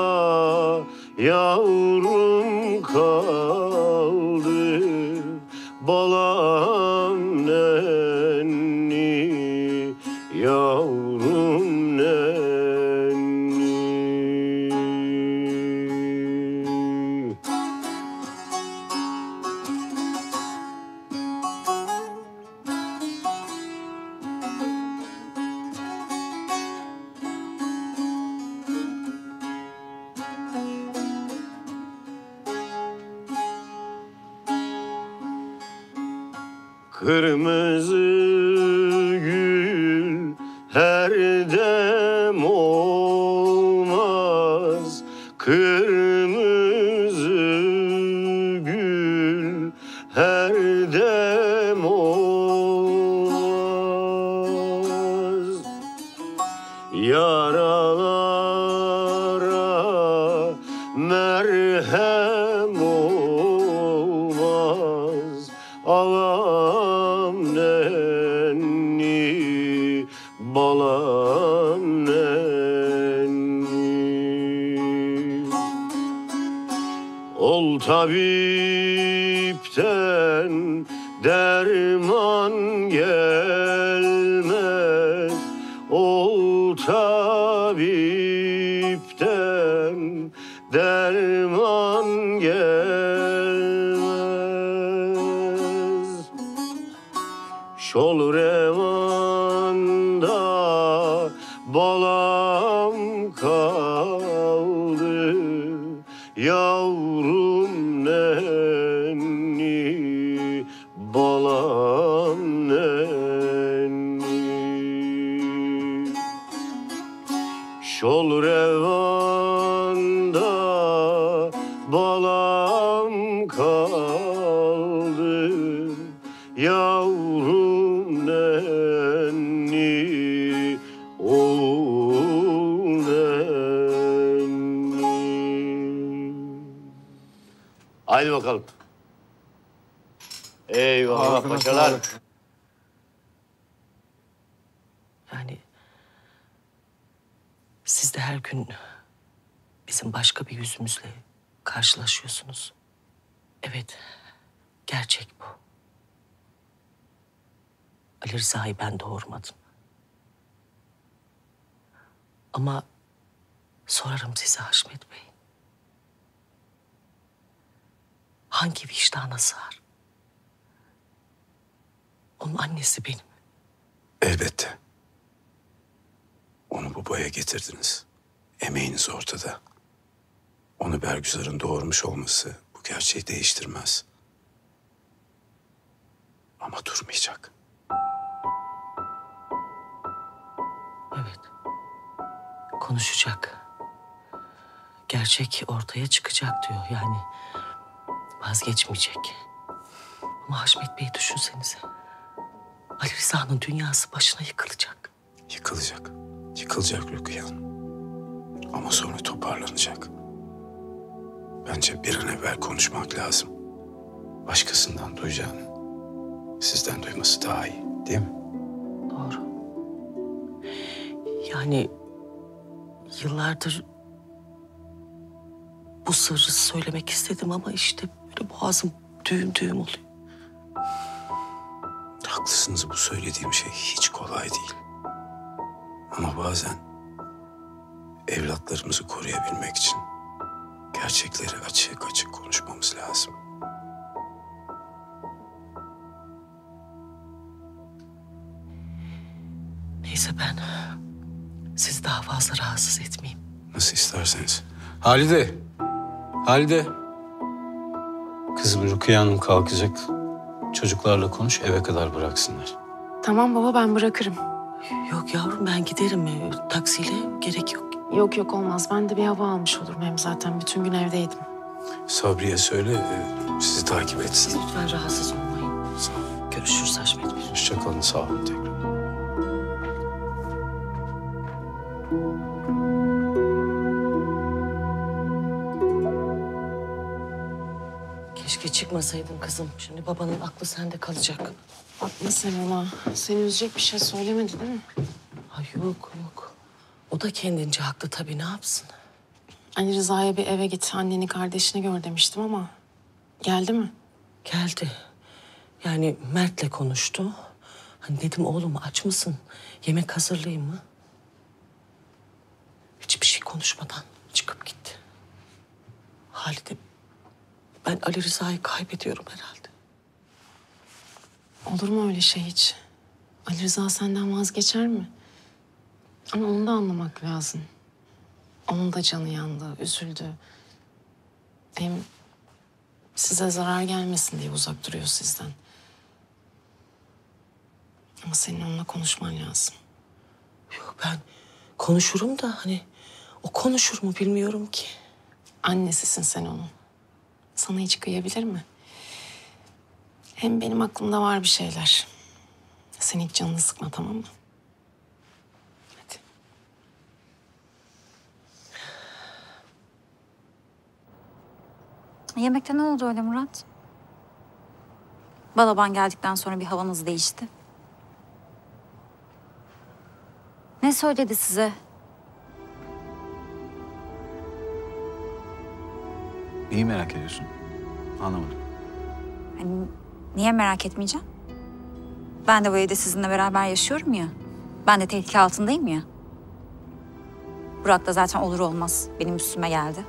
yavrum kaldı, balam nenni, yavrum nenni. Kırmızı gül her dem olmaz. Kırmızı gül her dem olmaz. Yaralara merhem olmaz. Ağam nenni, balam nenni. Ol tabipten derman gelmez. Ol tabipten derman gelmez. Şol revanda balam kaldı. Yavrum nenni, balam nenni. Şol revanda balam kaldı. Yavrum nenni, oğul nenni. Haydi bakalım. Eyvallah Ağzına paşalar. sağlık. Yani siz de her gün bizim başka bir yüzümüzle karşılaşıyorsunuz. Evet, gerçek bu. Ali Rıza'yı ben doğurmadım. Ama sorarım size Haşmet Bey. Hangi vicdana sığar? Onun annesi benim. Elbette. Onu bu boya getirdiniz. Emeğiniz ortada. Onu Bergüzar'ın doğurmuş olması bu gerçeği değiştirmez. Ama durmayacak. Evet. Konuşacak. Gerçek ortaya çıkacak diyor yani. Vazgeçmeyecek. Ama Haşmet Bey düşünsenize. Ali Rıza'nın dünyası başına yıkılacak. Yıkılacak. Yıkılacak Rukiye Hanım. Ama sonra toparlanacak. Bence bir an evvel konuşmak lazım. Başkasından duyacağını sizden duyması daha iyi, değil mi? Doğru. Yani yıllardır bu sırrı söylemek istedim ama işte böyle boğazım düğüm düğüm oluyor. Haklısınız, bu söylediğim şey hiç kolay değil. Ama bazen evlatlarımızı koruyabilmek için gerçekleri açık açık konuşmamız lazım. Neyse ben sizi daha fazla rahatsız etmeyeyim. Nasıl isterseniz. Halide. Halide. Kızım Rukiye Hanım kalkacak. Çocuklarla konuş, eve kadar bıraksınlar. Tamam baba, ben bırakırım. Yok yavrum, ben giderim. Ee, Taksiyle gerek yok. Yok yok, olmaz. Ben de bir hava almış olurum. Hem zaten bütün gün evdeydim. Sabriye söyle, e, sizi takip etsin. Lütfen rahatsız olmayın. Sağ ol. Görüşürüz Haşmet Bey. Hoşça kalın, sağ olun tekrar. Keşke çıkmasaydın kızım. Şimdi babanın aklı sende kalacak. Bakma sen ona. Seni üzecek bir şey söylemedi değil mi? Ay yok yok. O da kendince haklı tabii, ne yapsın? Ali Rıza'ya bir eve git, anneni kardeşini gör demiştim ama geldi mi? Geldi. Yani Mert'le konuştu. Hani dedim oğlum aç mısın? Yemek hazırlayayım mı? Hiçbir şey konuşmadan çıkıp gitti. Halide, ben Ali Rıza'yı kaybediyorum herhalde. Olur mu öyle şey hiç? Ali Rıza senden vazgeçer mi? Ama onu da anlamak lazım. Onun da canı yandı, üzüldü. Hem size zarar gelmesin diye uzak duruyor sizden. Ama senin onunla konuşman lazım. Yok ben konuşurum da hani o konuşur mu bilmiyorum ki. Annesisin sen onun. Sana hiç kıyabilir mi? Hem benim aklımda var bir şeyler. Sen hiç canını sıkma, tamam mı? Hadi. Yemekte ne oldu öyle Murat? Balaban geldikten sonra bir havanız değişti. Ne söyledi size? Neyi merak ediyorsun? Anlamadım. Hani niye merak etmeyeceğim? Ben de bu evde sizinle beraber yaşıyorum ya. Ben de tehlike altındayım ya. Burak da zaten olur olmaz benim üstüme geldi.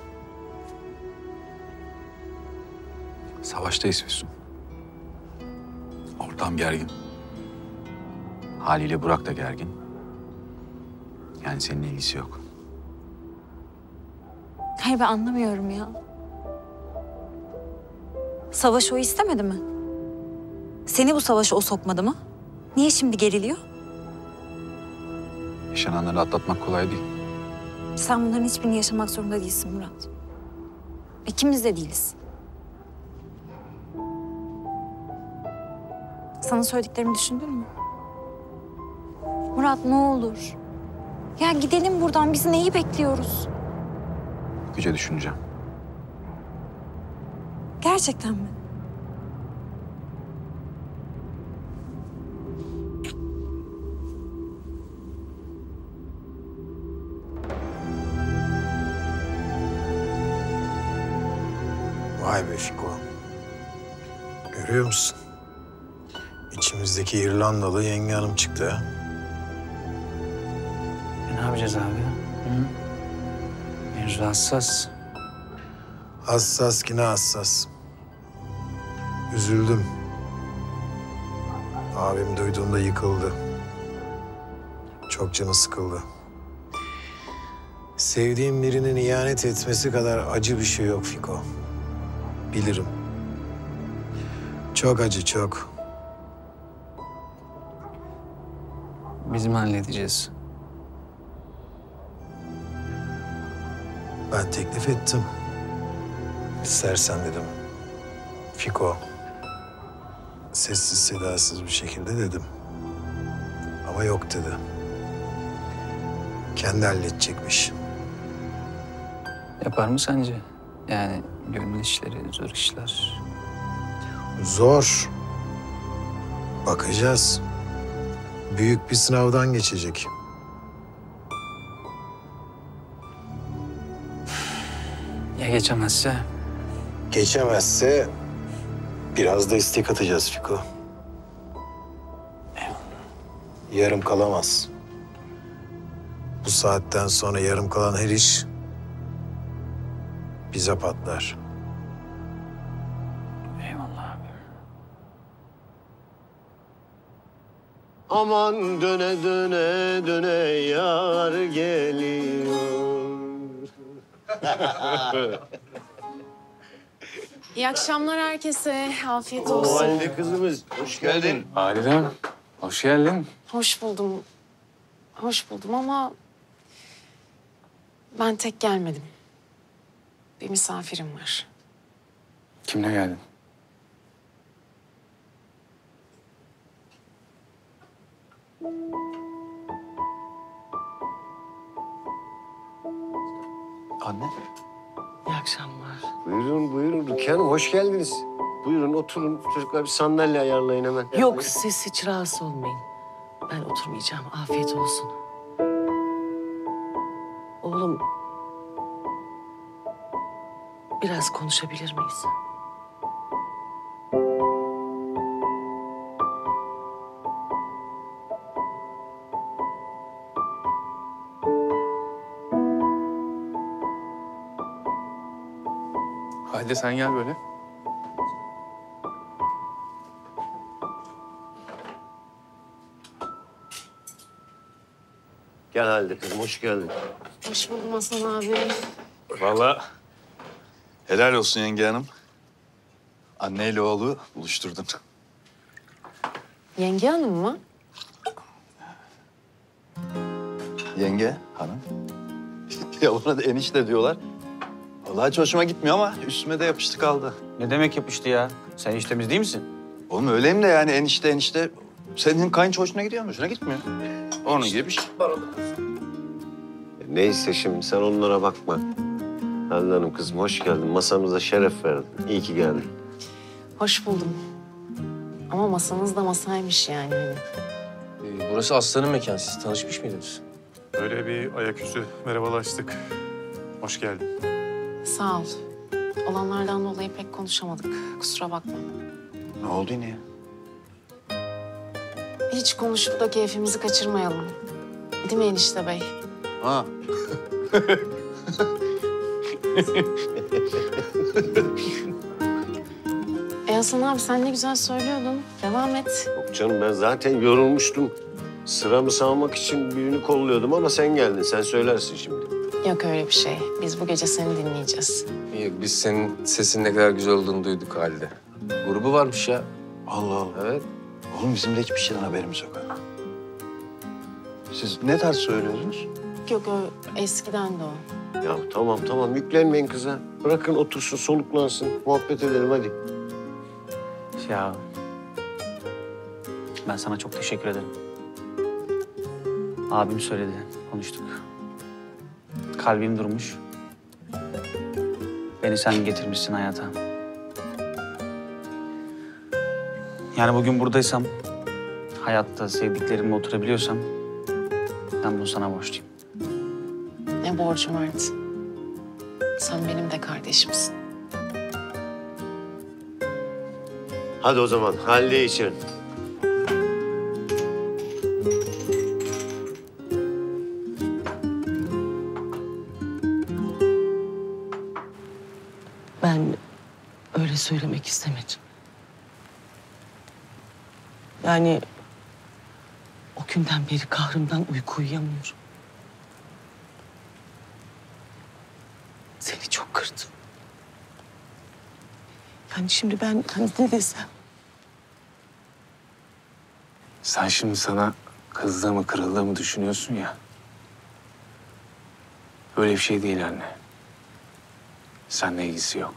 Savaştayız Füsun. Ortam gergin. Haliyle Burak da gergin. Yani seninle ilgisi yok. Hayır ben anlamıyorum ya. Savaşı o istemedi mi? Seni bu savaşa o sokmadı mı? Niye şimdi geriliyor? Yaşananları atlatmak kolay değil. Sen bunların hiçbirini yaşamak zorunda değilsin Murat. İkimiz de değiliz. Sana söylediklerimi düşündün mü? Murat ne olur. Ya gidelim buradan. Biz neyi bekliyoruz? Güce düşüneceğim. Gerçekten mi? Vay be Fiko. Görüyor musun? İçimizdeki İrlandalı yenge hanım çıktı ha. E, ne yapacağız abi? Hı? Mevzu hassas. Hassas ki ne hassas. Üzüldüm. Abim duyduğunda yıkıldı. Çok canı sıkıldı. Sevdiğim birinin ihanet etmesi kadar acı bir şey yok Fiko. Bilirim. Çok acı, çok. Biz mi halledeceğiz? Ben teklif ettim. İstersen dedim. Fiko. Sessiz sedasız bir şekilde dedim. Ama yok dedi. Kendi halledecekmiş. Yapar mı sence? Yani gönül işleri, zor işler. Zor. Bakacağız. Büyük bir sınavdan geçecek. Ya geçemezse? Geçemezse biraz da istek atacağız Fiko. Yarım kalamaz. Bu saatten sonra yarım kalan her iş bize patlar. Eyvallah abi. Aman döne döne döne yar geliyor. İyi akşamlar herkese. Afiyet O olsun. halde kızımız hoş geldin. Halidem, hoş geldin. Hoş buldum. Hoş buldum ama ben tek gelmedim. Bir misafirim var. Kimle geldin? Anne. İyi akşamlar. Buyurun buyurun Rukiye Hanım hoş geldiniz. Buyurun oturun. Çocuklar bir sandalye ayarlayın hemen. Yok siz hiç rahatsız olmayın. Ben oturmayacağım. Afiyet olsun. Oğlum biraz konuşabilir miyiz? Halide sen gel böyle. Gel Halide kızım hoş geldin. Hoş buldum Hasan abi. Vallahi helal olsun yenge hanım. Anneyle oğlu buluşturdun. Yenge hanım mı? Yenge, hanım. Ya buna da enişte diyorlar. Vallahi hiç hoşuma gitmiyor ama üstüme de yapıştı kaldı. Ne demek yapıştı ya? Sen eniştemiz değil misin? Oğlum öyleyim de yani enişte enişte. Senin kayınço hoşuna gidiyor mu? Hoşuna gitmiyor. Onun gibi bir şey var o da. Neyse şimdi sen onlara bakma. Halide Hanım kızım hoş geldin. Masamıza şeref verdin. İyi ki geldin. Hoş buldum. Ama masanız da masaymış yani. Ee, burası Aslan'ın mekanı. Siz tanışmış mıydınız? Öyle bir ayaküstü merhabalaştık. Hoş geldin. Sağ ol. Olanlardan dolayı pek konuşamadık. Kusura bakma. Ne oldu yine ya? Hiç konuşup da keyfimizi kaçırmayalım. Değil mi enişte bey? Ha. E Hasan abi sen ne güzel söylüyordun. Devam et. Yok canım ben zaten yorulmuştum. Sıramı sağmak için birini kolluyordum ama sen geldin. Sen söylersin şimdi. Yok öyle bir şey. Biz bu gece seni dinleyeceğiz. İyi, biz senin sesin ne kadar güzel olduğunu duyduk halde. Grubu varmış ya. Allah Allah. Evet. Oğlum bizim de hiçbir şeyden haberimiz yok. Ha. Siz ne tarz söylüyorsunuz? Yok o eskiden de o. Ya tamam tamam yüklenmeyin kıza. Bırakın otursun soluklansın. Muhabbet edelim hadi. Ya ben sana çok teşekkür ederim. Abim söyledi, konuştuk. Kalbim durmuş. Beni sen getirmişsin hayata. Yani bugün buradaysam, hayatta sevdiklerimle oturabiliyorsam ben bunu sana borçluyum. Ne borcum vardı. Sen benim de kardeşimsin. Hadi o zaman Halide'yi içerin. Ben öyle söylemek istemedim. Yani o günden beri kahrımdan uyku uyuyamıyorum. Seni çok kırdım. Yani şimdi ben hani ne desem? Sen şimdi sana kızdığımı, kırıldığımı düşünüyorsun ya. Öyle bir şey değil anne. Seninle ilgisi yok.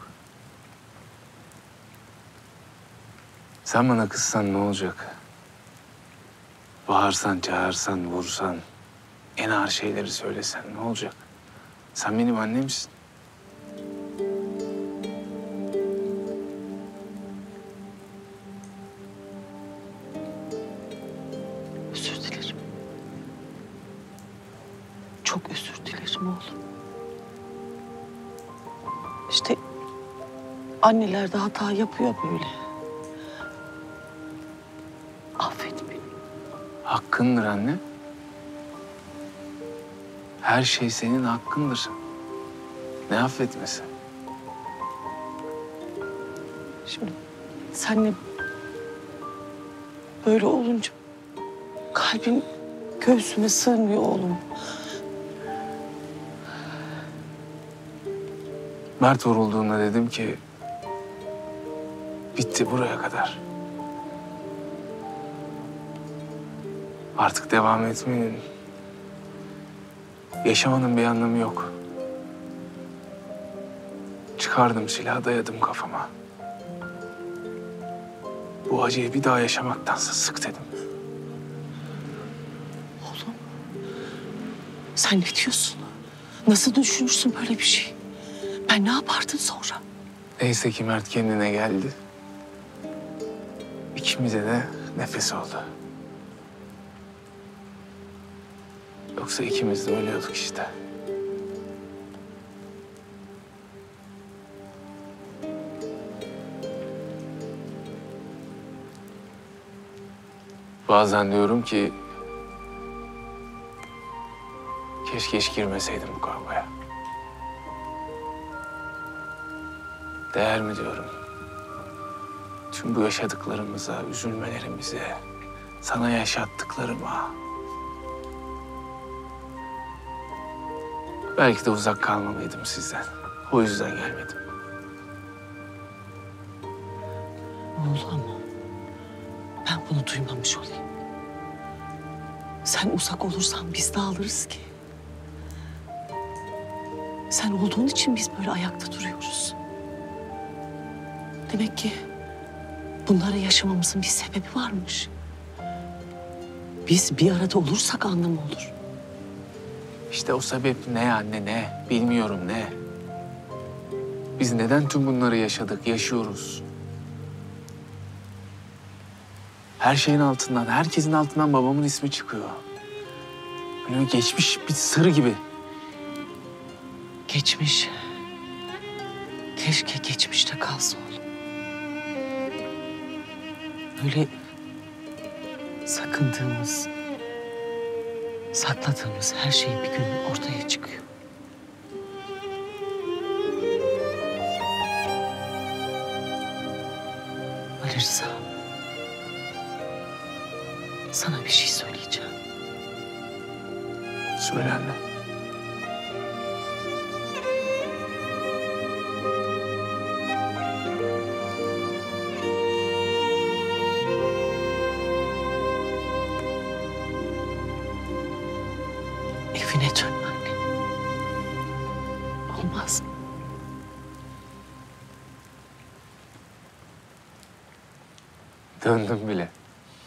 Sen bana kızsan ne olacak? Bağırsan, çağırsan, vursan, en ağır şeyleri söylesen ne olacak? Sen benim annemsin. Özür dilerim. Çok özür dilerim oğlum. İşte anneler de hata yapıyor böyle. Affet beni. Hakkındır anne. Her şey senin hakkındır. Ne affetmesi? Şimdi senle böyle olunca kalbim göğsüme sığmıyor oğlum. Mert vurulduğunda dedim ki bitti buraya kadar. Artık devam etmenin, yaşamanın bir anlamı yok. Çıkardım silahı, dayadım kafama. Bu acıyı bir daha yaşamaktansa sık dedim. Oğlum sen ne diyorsun? Nasıl düşünürsün böyle bir şey? Ben ne yapardım sonra? Neyse ki Mert kendine geldi. İkimize de nefes oldu. Yoksa ikimiz de ölüyorduk işte. Bazen diyorum ki keşke hiç girmeseydim bu kavgaya. Değer mi diyorum? Tüm bu yaşadıklarımıza, üzülmelerimize, sana yaşattıklarıma. Belki de uzak kalmalıydım sizden. O yüzden gelmedim. Oğlum ben bunu duymamış olayım. Sen uzak olursan biz dağılırız ki. Sen olduğun için biz böyle ayakta duruyoruz. Demek ki bunları yaşamamızın bir sebebi varmış. Biz bir arada olursak anlamı olur. İşte o sebep ne anne ne? Bilmiyorum ne. Biz neden tüm bunları yaşadık, yaşıyoruz? Her şeyin altından, herkesin altından babamın ismi çıkıyor. Böyle geçmiş bir sır gibi. Geçmiş. Keşke geçmişte kalsa oğlum. Öyle sakındığımız, sakladığımız her şey bir gün ortaya çıkıyor. Ali Rıza, sana bir şey söyleyeceğim. Söyle anne. Evine dön anne. Olmaz mı? Döndüm bile.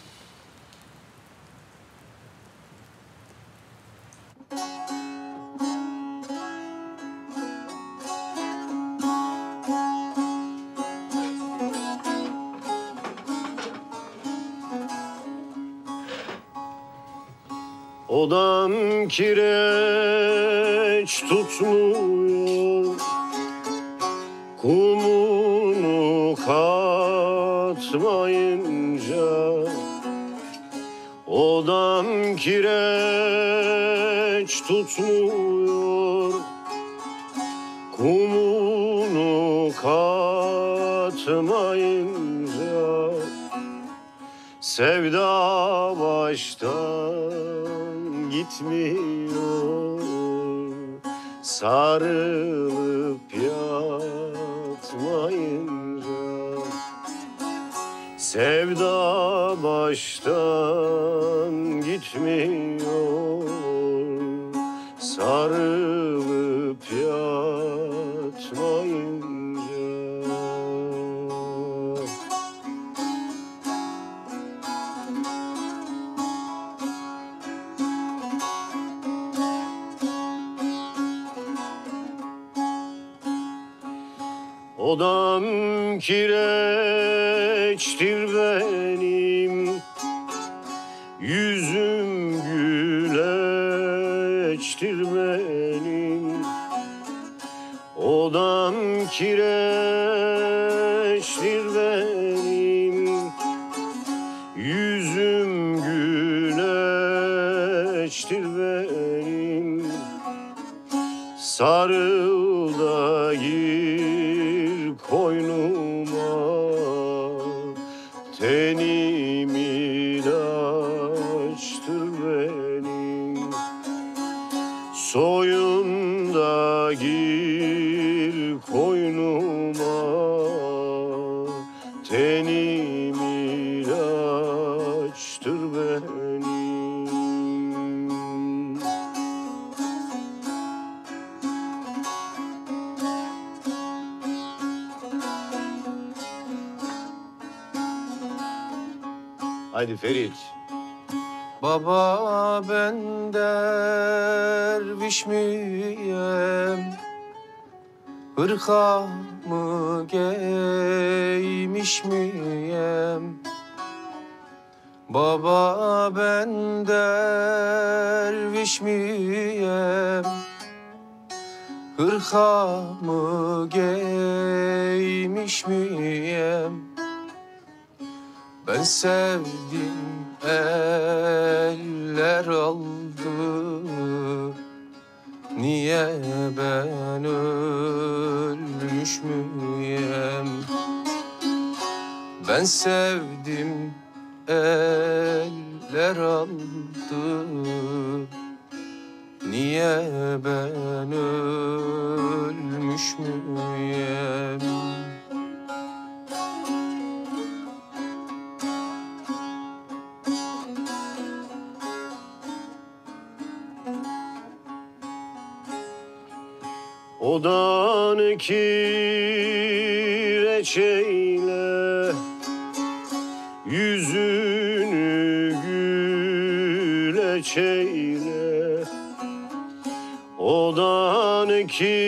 Odam kireç tutmuyor, kumunu katmayınca. Odam kireç tutmuyor, kumunu katmayınca. Sevda baştan gitmiyor, sarılıp yatmayınca. Sevda baştan gitmiyor, sarılıp yatmayınca. Odam kireçtir benim, yüzüm güleçtir benim. Odam kireçtir benim, yüzüm güleçtir benim. Sarıl da gir koynuma, tenim ilaçtır benim. Soyun da gir koynuma, tenim ilaçtır benim. Haydi Ferit. Baba ben derviş miyim? Hırkamı giymiş miyim? Baba ben derviş miyim? Hırkamı giymiş miyim? Ben sevdim eller aldı, niye ben ölmüş müyem? Ben sevdim eller aldı, niye ben ölmüş müyem? Odan kireçeyle yüzünü güleçeyle. Odan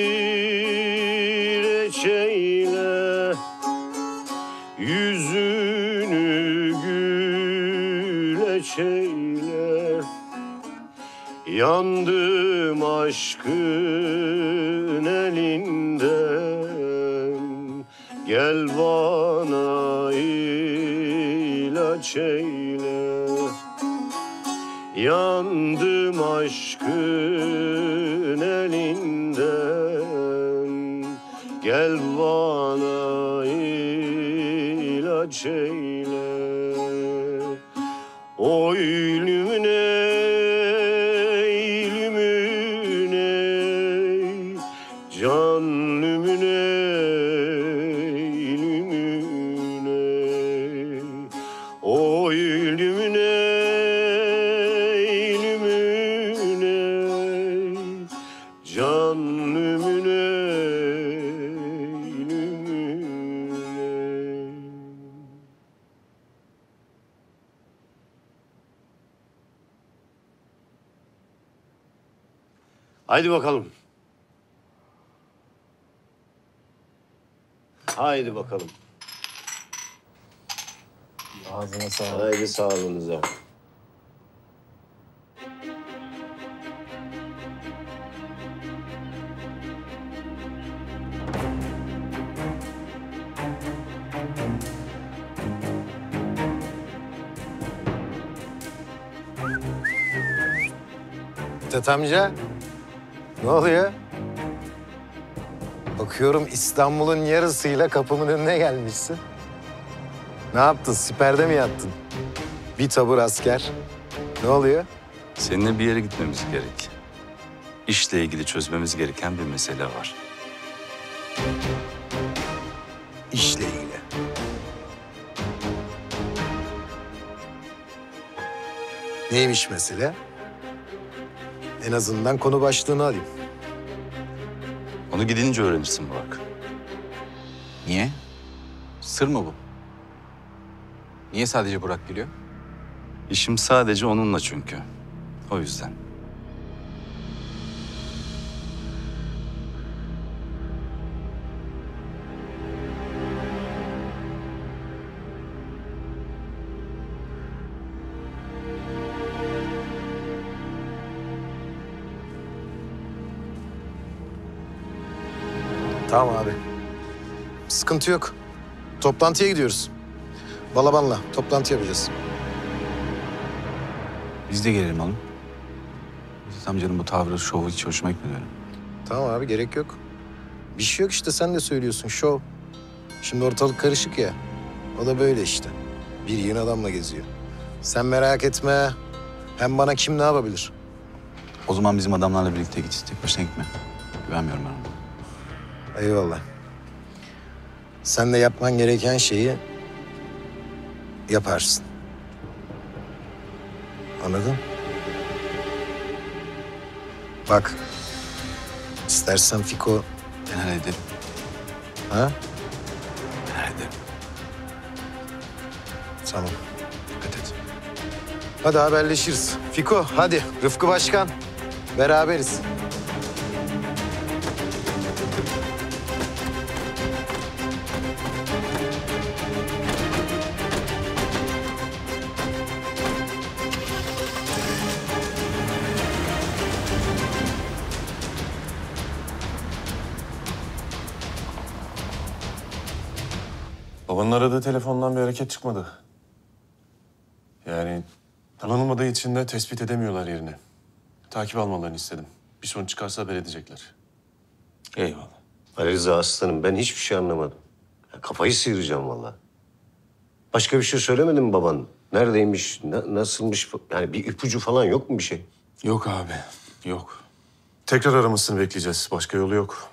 kireçeyle yüzünü güleçeyle. Yandım aşkın elinden, gel bana ilaç eyle. Yandım aşkın elinden, gel bana ilaç eyle. Oy lümüne can lümüne, lümüne, oy lümüne, lümüne, can lümüne, lümüne. Haydi bakalım. Haydi bakalım. Ağzına sağlık. Haydi sağlığınıza. Mithat amca, ne oluyor? Bakıyorum İstanbul'un yarısıyla kapımın önüne gelmişsin. Ne yaptın? Siperde mi yattın? Bir tabur asker. Ne oluyor? Seninle bir yere gitmemiz gerek. İşle ilgili çözmemiz gereken bir mesele var. İşle ilgili. Neymiş mesele? En azından konu başlığını alayım. Onu gidince öğrenirsin Burak. Niye? Sır mı bu? Niye sadece Burak biliyor? İşim sadece onunla çünkü. O yüzden. Tamam abi. Sıkıntı yok. Toplantıya gidiyoruz. Balabanla toplantı yapacağız. Biz de gelelim oğlum. Mithat amcanın bu tavrı, şovu hiç hoşuma gitmedi benim. Tamam abi, gerek yok. Bir şey yok işte, sen de söylüyorsun şov. Şimdi ortalık karışık ya. O da böyle işte. Bir yeni adamla geziyor. Sen merak etme. Hem bana kim ne yapabilir? O zaman bizim adamlarla birlikte git. Tek başına gitme. Güvenmiyorum ben ona. Eyvallah. Sen de yapman gereken şeyi yaparsın. Anladın? Bak. İstersen Fiko... Ben hallederim. Ha? Ben hallederim. Tamam. Dikkat et. Hadi haberleşiriz. Fiko hadi. Rıfkı Başkan. Beraberiz. Babanın aradığı telefondan bir hareket çıkmadı. Yani kullanılmadığı için de tespit edemiyorlar yerini. Takip almalarını istedim. Bir sorun çıkarsa haber edecekler. Eyvallah. Ali Rıza aslanım, ben hiçbir şey anlamadım. Ya kafayı sıyıracağım vallahi. Başka bir şey söylemedin mi baban? Neredeymiş, na- nasılmış? Yani bir ipucu falan yok mu bir şey? Yok abi, yok. Tekrar aramasını bekleyeceğiz. Başka yolu yok.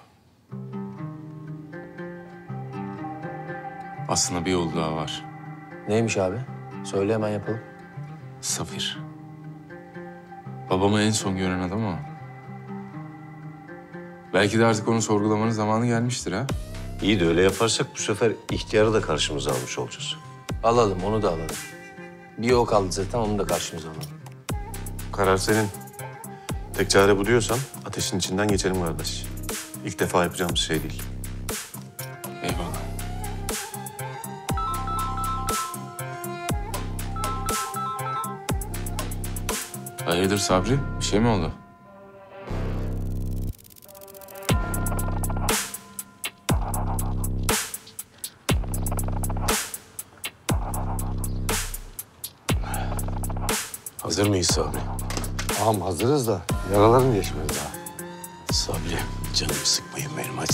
Aslında bir yol daha var. Neymiş abi? Söyle hemen yapalım. Safir. Babamı en son gören adam o. Belki de artık onu sorgulamanın zamanı gelmiştir ha. İyi de öyle yaparsak bu sefer ihtiyarı da karşımıza almış olacağız. Alalım, onu da alalım. Bir o kaldı zaten, onu da karşımıza alalım. Karar senin. Tek çare bu diyorsan ateşin içinden geçelim kardeş. İlk defa yapacağımız şey değil. Eyvallah. Hayırdır Sabri? Bir şey mi oldu? Hazır mıyız Sabri? Ağam hazırız da yaraların geçmez daha. Sabri, canımı sıkmayın benim hadi.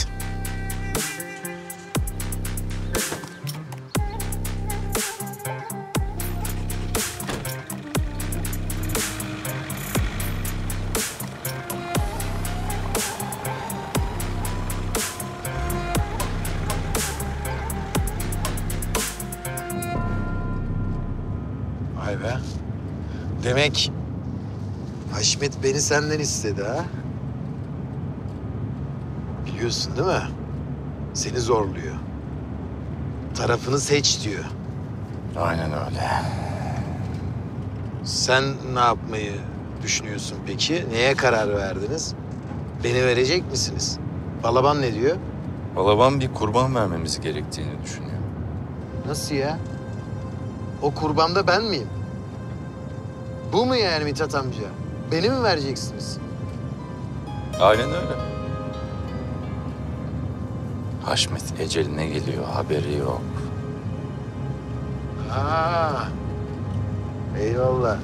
Vay be. Demek Haşmet beni senden istedi ha? Biliyorsun değil mi? Seni zorluyor. Tarafını seç diyor. Aynen öyle. Sen ne yapmayı düşünüyorsun peki? Neye karar verdiniz? Beni verecek misiniz? Balaban ne diyor? Balaban bir kurban vermemiz gerektiğini düşünüyor. Nasıl ya? O kurbanda ben miyim? Bu mu yani Mithat amca? Beni mi vereceksiniz? Aynen öyle. Haşmet eceline geliyor, haberi yok. Ha. Eyvallah.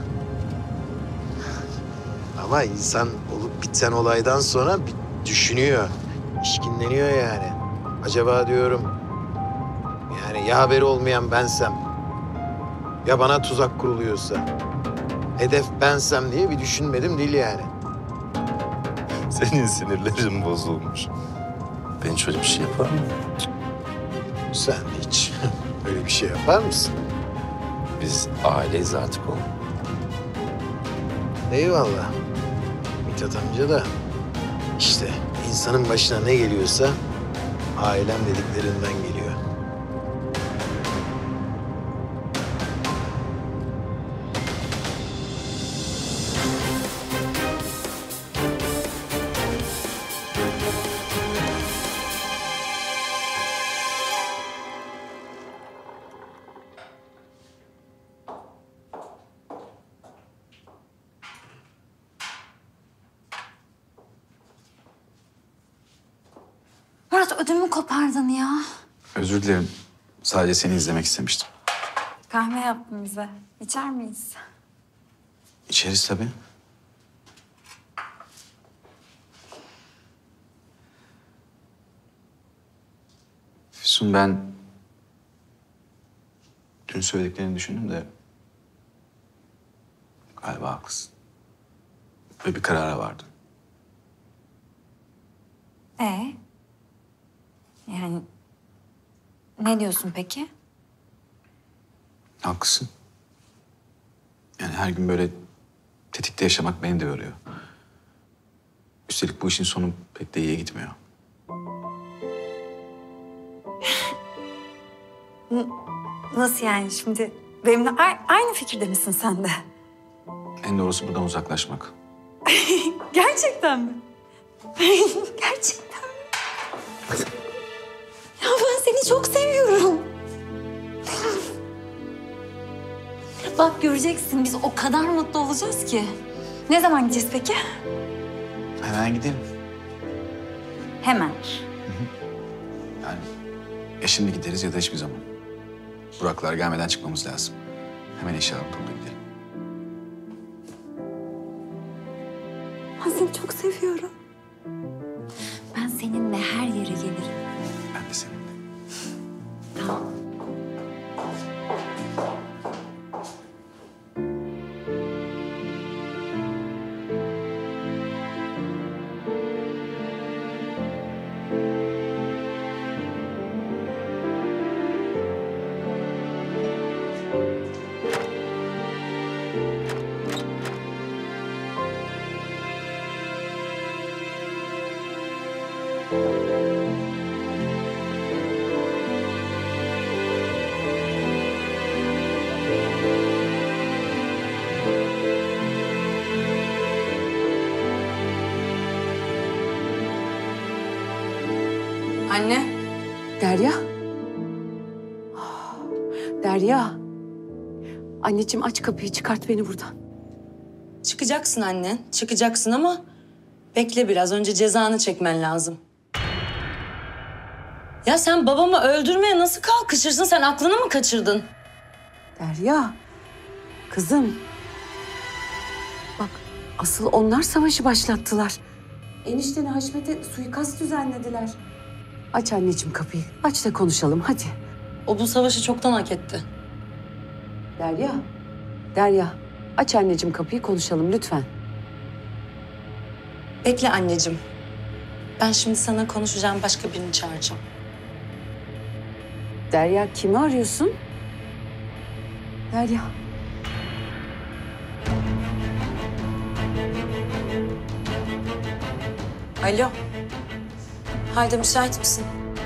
Ama insan olup biten olaydan sonra bir düşünüyor. İşkinleniyor yani. Acaba diyorum, yani ya haberi olmayan bensem, ya bana tuzak kuruluyorsa, hedef bensem diye bir düşünmedim değil yani. Senin sinirlerin bozulmuş. Ben şöyle bir şey yapar mı? Sen hiç öyle bir şey yapar mısın? Biz aileyiz artık oğlum. Eyvallah. Mithat amca da işte insanın başına ne geliyorsa ailem dediklerinden geliyor. Murat ödümü kopardın ya. Özür dilerim. Sadece seni izlemek istemiştim. Kahve yaptın bize. İçer miyiz? İçeriz tabii. Füsun, ben dün söylediklerini düşündüm de galiba haklısın. Ve bir karara vardım. Ee? Yani ne diyorsun peki? Haklısın. Yani her gün böyle tetikte yaşamak beni de yoruyor. Üstelik bu işin sonu pek de iyiye gitmiyor. N- Nasıl yani şimdi? Benimle a- aynı fikirde misin sen de? En doğrusu buradan uzaklaşmak. Gerçekten mi? Gerçekten mi? Ya ben seni çok seviyorum. Bak göreceksin biz o kadar mutlu olacağız ki. Ne zaman gideceğiz peki? Hemen gidelim. Hemen. Yani ya şimdi gideriz ya da hiçbir zaman. Buraklar gelmeden çıkmamız lazım. Hemen eşyalarla topla gidelim. Ben seni çok seviyorum. Ben seninle her yere gelirim. Ben de seninle. Tamam. Anne. Derya. Derya. Anneciğim aç kapıyı, çıkart beni buradan. Çıkacaksın anne, çıkacaksın ama bekle biraz. Önce cezanı çekmen lazım. Ya sen babamı öldürmeye nasıl kalkışırsın? Sen aklını mı kaçırdın? Derya. Kızım. Bak asıl onlar savaşı başlattılar. Enişteni Haşmet'e suikast düzenlediler. Aç anneciğim kapıyı. Aç da konuşalım hadi. O bu savaşı çoktan hak etti. Derya. Derya. Aç anneciğim kapıyı, konuşalım lütfen. Bekle anneciğim. Ben şimdi sana konuşacağım başka birini çağıracağım. Derya, kimi arıyorsun? Derya. Alo. Haydi müsait misin?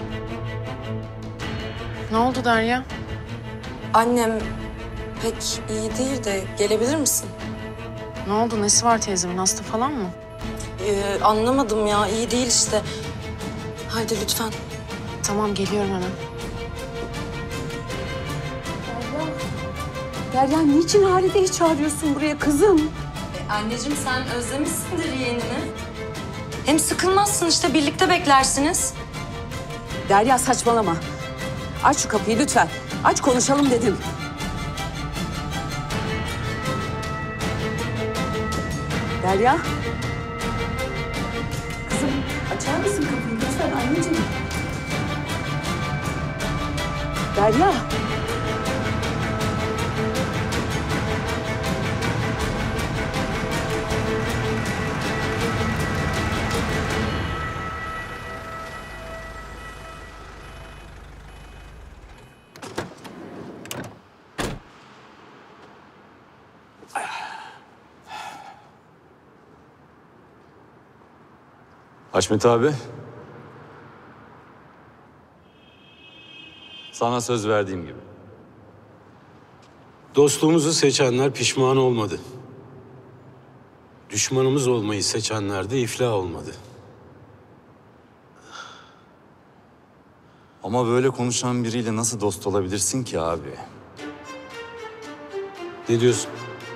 Ne oldu Derya? Annem pek iyi değil de gelebilir misin? Ne oldu? Nesi var teyzemin? Hasta falan mı? Ee, anlamadım ya. İyi değil işte. Haydi lütfen. Tamam geliyorum hemen. Derya niçin Halide'yi çağırıyorsun buraya kızım? E, anneciğim sen özlemişsindir yeğenini. Hem sıkılmazsın işte, birlikte beklersiniz. Derya saçmalama. Aç şu kapıyı lütfen. Aç konuşalım dedim. Derya. Kızım açar mısın kapıyı lütfen anneciğim? Derya. Haşmet abi. Sana söz verdiğim gibi. Dostluğumuzu seçenler pişman olmadı. Düşmanımız olmayı seçenler de iflah olmadı. Ama böyle konuşan biriyle nasıl dost olabilirsin ki abi? Ne diyorsun?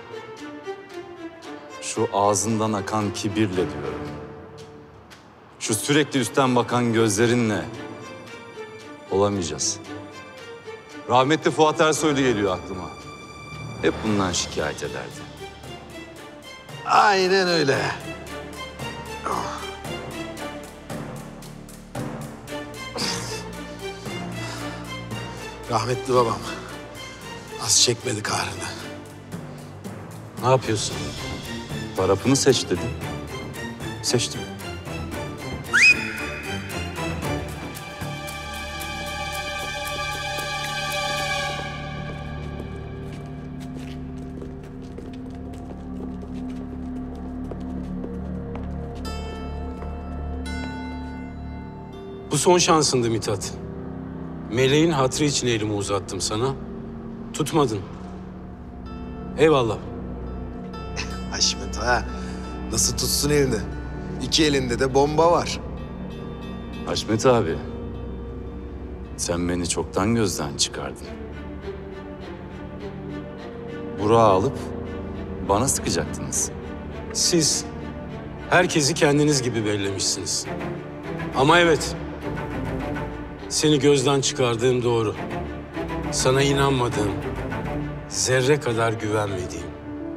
Şu ağzından akan kibirle diyorum. Şu sürekli üstten bakan gözlerinle olamayacağız. Rahmetli Fuat Ersoylu geliyor aklıma. Hep bundan şikayet ederdi. Aynen öyle. Rahmetli babam az çekmedi kahrını. Ne yapıyorsun? Tarafını seç dedim. Seçtim. Bu son şansındı Mithat. Meleğin hatırı için elimi uzattım sana. Tutmadın. Eyvallah. Haşmet ha. Nasıl tutsun elini? İki elinde de bomba var. Haşmet abi. Sen beni çoktan gözden çıkardın. Burak'ı alıp bana sıkacaktınız. Siz herkesi kendiniz gibi bellemişsiniz. Ama evet, seni gözden çıkardığım doğru. Sana inanmadığım, zerre kadar güvenmediğim.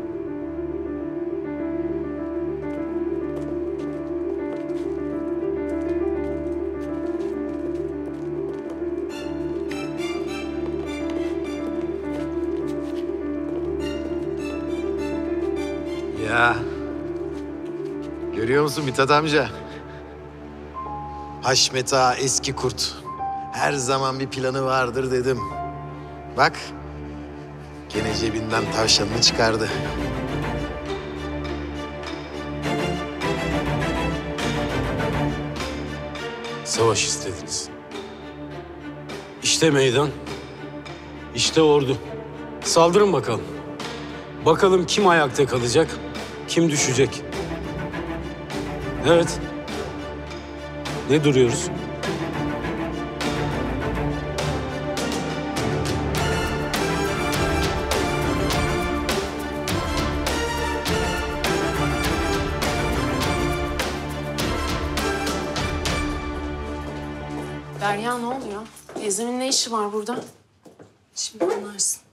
Ya. Görüyor musun Mithat amca? Haşmet Ağa eski kurt. Her zaman bir planı vardır dedim. Bak. Gene cebinden tavşanını çıkardı. Savaş istediniz. İşte meydan, işte ordu. Saldırın bakalım. Bakalım kim ayakta kalacak, kim düşecek. Evet. Ne duruyoruz? Derya ne oluyor? Teyzemin ne işi var burada? Şimdi anlarsın.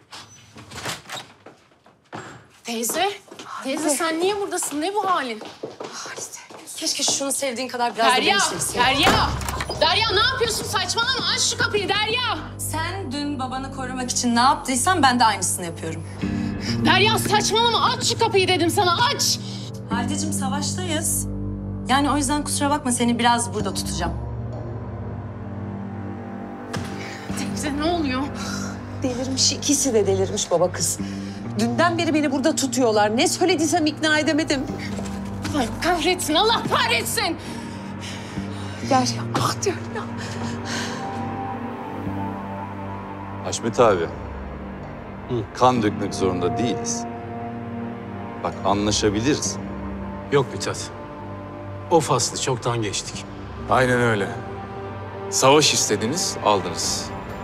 Teyze, teyze sen niye buradasın? Ne bu halin? Keşke şunu sevdiğin kadar biraz da Derya, beni sevseydin. Derya! Derya ne yapıyorsun? Saçmalama. Aç şu kapıyı Derya. Sen dün babanı korumak için ne yaptıysan ben de aynısını yapıyorum. Derya saçmalama. Aç şu kapıyı dedim sana. Aç. Haldeciğim savaştayız. Yani o yüzden kusura bakma seni biraz burada tutacağım. Teyze ne oluyor? Delirmiş, ikisi de delirmiş baba kız. Dünden beri beni burada tutuyorlar. Ne söylediysem ikna edemedim. Allah kahretsin. Allah kahretsin. Derya, ah Derya. Haşmet abi. Kan dökmek zorunda değiliz. Bak anlaşabiliriz. Yok Mithat. O faslı çoktan geçtik. Aynen öyle. Savaş istediniz, aldınız.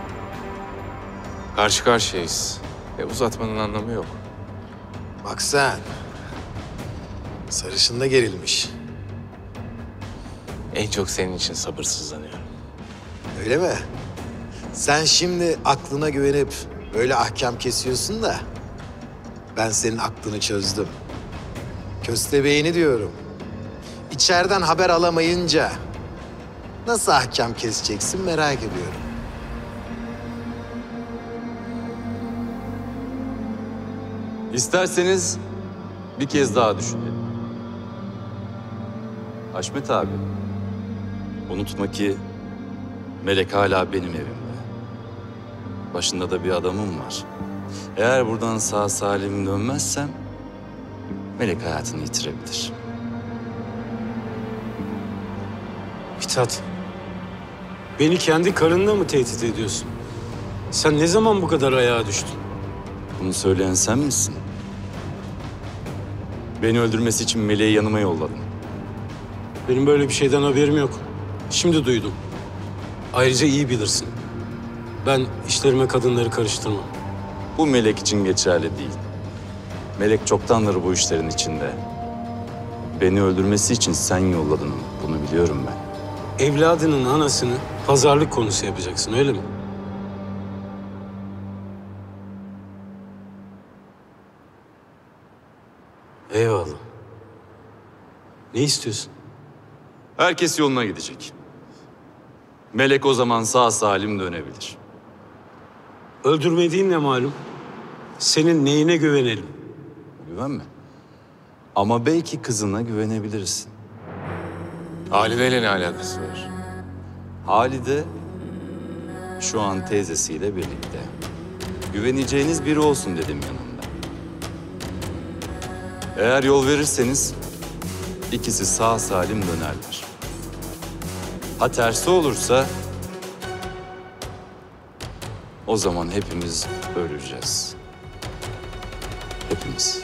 Karşı karşıyayız. E, uzatmanın anlamı yok. Bak sen. Sarışın da gerilmiş. En çok senin için sabırsızlanıyorum. Öyle mi? Sen şimdi aklına güvenip böyle ahkam kesiyorsun da ben senin aklını çözdüm. Köstebeğini diyorum. İçeriden haber alamayınca nasıl ahkam keseceksin merak ediyorum. İsterseniz bir kez daha düşünelim. Haşmet abi, unutma ki Melek hala benim evimde. Başında da bir adamım var. Eğer buradan sağ salim dönmezsem Melek hayatını yitirebilir. Mithat, beni kendi karınla mı tehdit ediyorsun? Sen ne zaman bu kadar ayağa düştün? Bunu söyleyen sen misin? Beni öldürmesi için Melek'i yanıma yolladın. Benim böyle bir şeyden haberim yok. Şimdi duydum. Ayrıca iyi bilirsin. Ben işlerime kadınları karıştırmam. Bu Melek için geçerli değil. Melek çoktandır bu işlerin içinde. Beni öldürmesi için sen yolladın. Bunu biliyorum ben. Evladının anasını pazarlık konusu yapacaksın, öyle mi? Eyvallah. Ne istiyorsun? Herkes yoluna gidecek. Melek o zaman sağ salim dönebilir. Öldürmediğin ne malum? Senin neyine güvenelim? Güvenme. Ama belki kızına güvenebilirsin. Halide'yle ne alakası var? Halide şu an teyzesiyle birlikte. Güveneceğiniz biri olsun dedim yanımda. Eğer yol verirseniz ikisi sağ salim dönerler. Ha tersi olursa o zaman hepimiz öleceğiz. Hepimiz.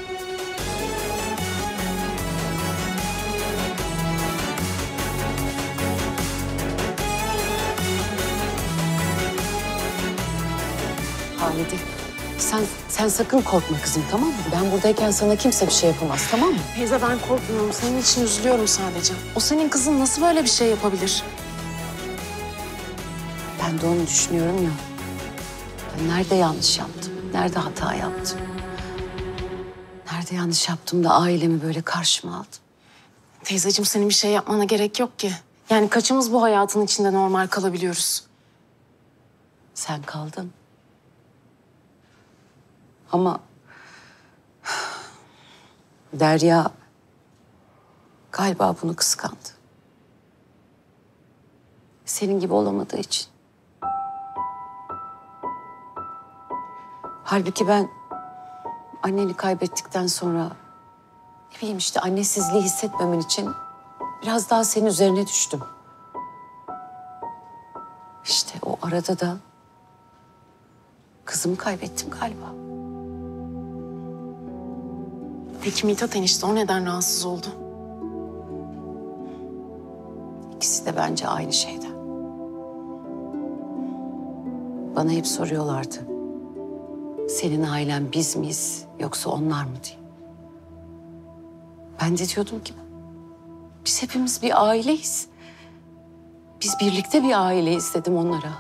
Halide, sen, sen sakın korkma kızım, tamam mı? Ben buradayken sana kimse bir şey yapamaz, tamam mı? Teyze ben korkmuyorum. Senin için üzülüyorum sadece. O senin kızın nasıl böyle bir şey yapabilir? Ben de onu düşünüyorum ya. Ben nerede yanlış yaptım? Nerede hata yaptım? Nerede yanlış yaptım da ailemi böyle karşıma aldım? Teyzeciğim senin bir şey yapmana gerek yok ki. Yani kaçımız bu hayatın içinde normal kalabiliyoruz? Sen kaldın. Ama Derya galiba bunu kıskandı. Senin gibi olamadığı için. Halbuki ben anneni kaybettikten sonra ne bileyim işte annesizliği hissetmemen için biraz daha senin üzerine düştüm. İşte o arada da kızımı kaybettim galiba. Peki Mithat enişte o neden rahatsız oldu? İkisi de bence aynı şeyden. Bana hep soruyorlardı. Senin ailen biz miyiz yoksa onlar mı diye. Ben de diyordum ki biz hepimiz bir aileyiz. Biz birlikte bir aileyiz dedim onlara.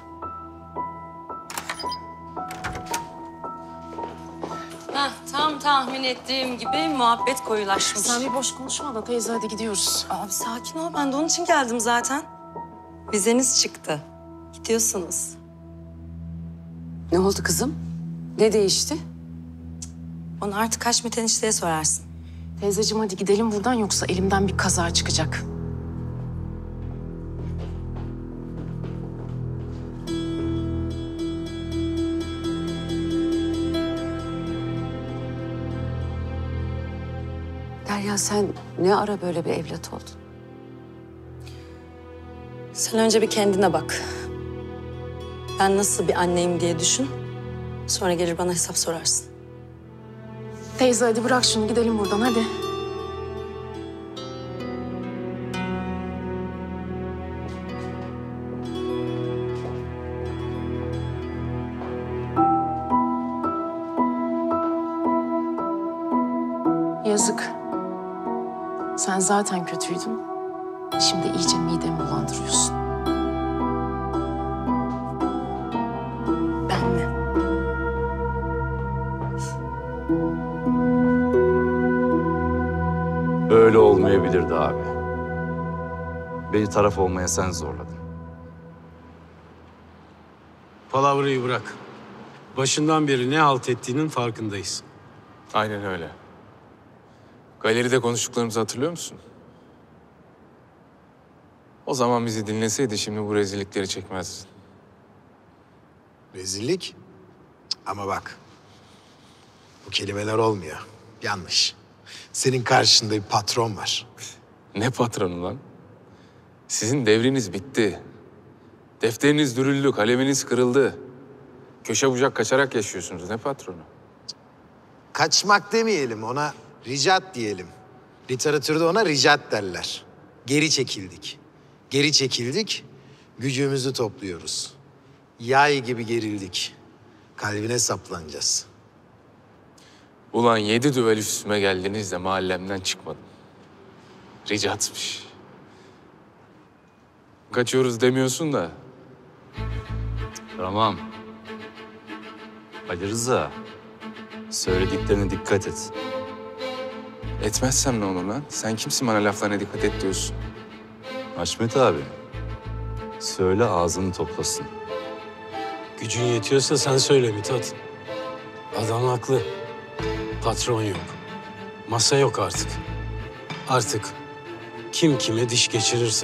Heh, tam tahmin ettiğim gibi muhabbet koyulaşmış. Sen bir boş konuşma da teyze hadi gidiyoruz. Abi sakin ol. Ben de onun için geldim zaten. Vizeniz çıktı. Gidiyorsunuz. Ne oldu kızım? Ne değişti? Onu artık Haşmet enişteye sorarsın. Teyzeciğim hadi gidelim buradan yoksa elimden bir kaza çıkacak. Derya sen ne ara böyle bir evlat oldun? Sen önce bir kendine bak. Ben nasıl bir anneyim diye düşün. Sonra gelir bana hesap sorarsın. Teyze hadi bırak şunu gidelim buradan hadi. Yazık. Sen zaten kötüydün. Şimdi iyice midemi bulandırıyorsun. Ben mi? Öyle olmayabilirdi abi. Beni taraf olmaya sen zorladın. Palavrayı bırak. Başından beri ne halt ettiğinin farkındayız. Aynen öyle. Galeride konuştuklarımızı hatırlıyor musun? O zaman bizi dinleseydi şimdi bu rezillikleri çekmezdin. Rezillik? Cık, ama bak. Bu kelimeler olmuyor. Yanlış. Senin karşında bir patron var. Ne patronu lan? Sizin devriniz bitti. Defteriniz dürüldü, kaleminiz kırıldı. Köşe bucak kaçarak yaşıyorsunuz. Ne patronu? Kaçmak demeyelim, ona ricat diyelim. Literatürde ona ricat derler. Geri çekildik. Geri çekildik, gücümüzü topluyoruz. Yay gibi gerildik. Kalbine saplanacağız. Ulan yedi düvel üstüme geldiniz de mahallemden çıkmadım. Ricatmış. Kaçıyoruz demiyorsun da. Tamam. Ali Rıza, söylediklerine dikkat et. Etmezsem ne olur lan? Sen kimsin bana laflarına dikkat et diyorsun? Haşmet abi, söyle ağzını toplasın. Gücün yetiyorsa sen söyle Mithat. Adam haklı. Patron yok. Masa yok artık. Artık kim kime diş geçirirse.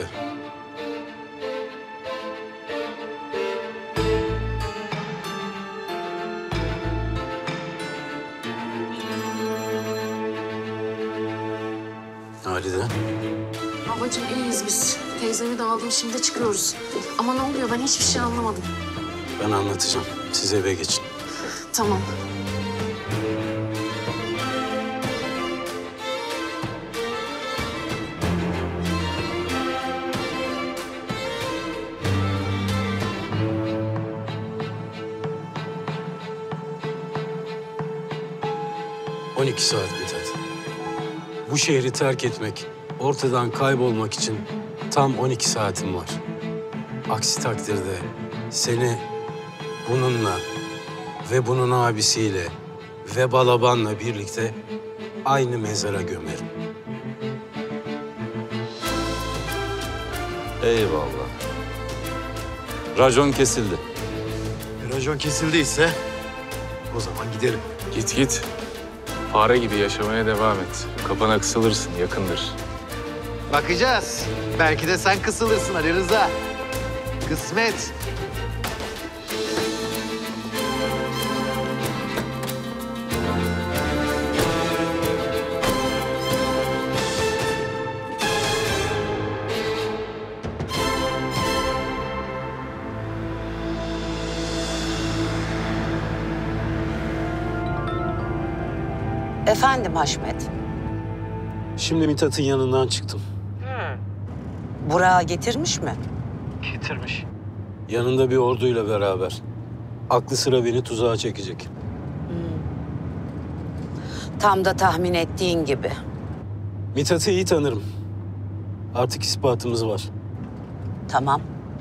Halide. Babacığım iyiyiz biz. Teyzemi de aldım şimdi çıkıyoruz. Ama ne oluyor ben hiçbir şey anlamadım. Ben anlatacağım. Siz eve geçin. Tamam. on iki saat Mithat. Bu şehri terk etmek, ortadan kaybolmak için tam on iki saatim var. Aksi takdirde seni bununla ve bunun abisiyle ve Balaban'la birlikte aynı mezara gömerim. Eyvallah. Racon kesildi. Racon kesildiyse o zaman gidelim. Git git. Fare gibi yaşamaya devam et. Kapana kısılırsın, yakındır. Bakacağız. Belki de sen kısılırsın Ali Rıza. Kısmet. Efendim Haşmet. Şimdi Mithat'ın yanından çıktım. Burak'ı getirmiş mi? Getirmiş. Yanında bir orduyla beraber. Aklı sıra beni tuzağa çekecek. Tam da tahmin ettiğin gibi. Mithat'ı iyi tanırım. Artık ispatımız var. Tamam.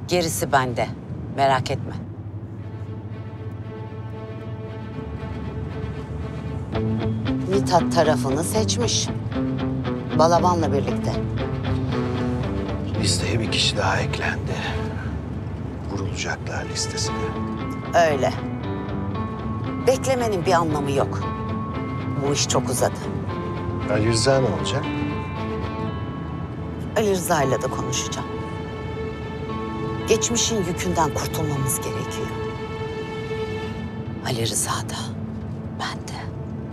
Gerisi bende. Merak etme. Mithat tarafını seçmiş. Balaban'la birlikte. Listeye bir kişi daha eklendi. Vurulacaklar listesine. Öyle. Beklemenin bir anlamı yok. Bu iş çok uzadı. Ali Rıza ne olacak? Ali Rıza'yla da konuşacağım. Geçmişin yükünden kurtulmamız gerekiyor. Ali Rıza da, ben de.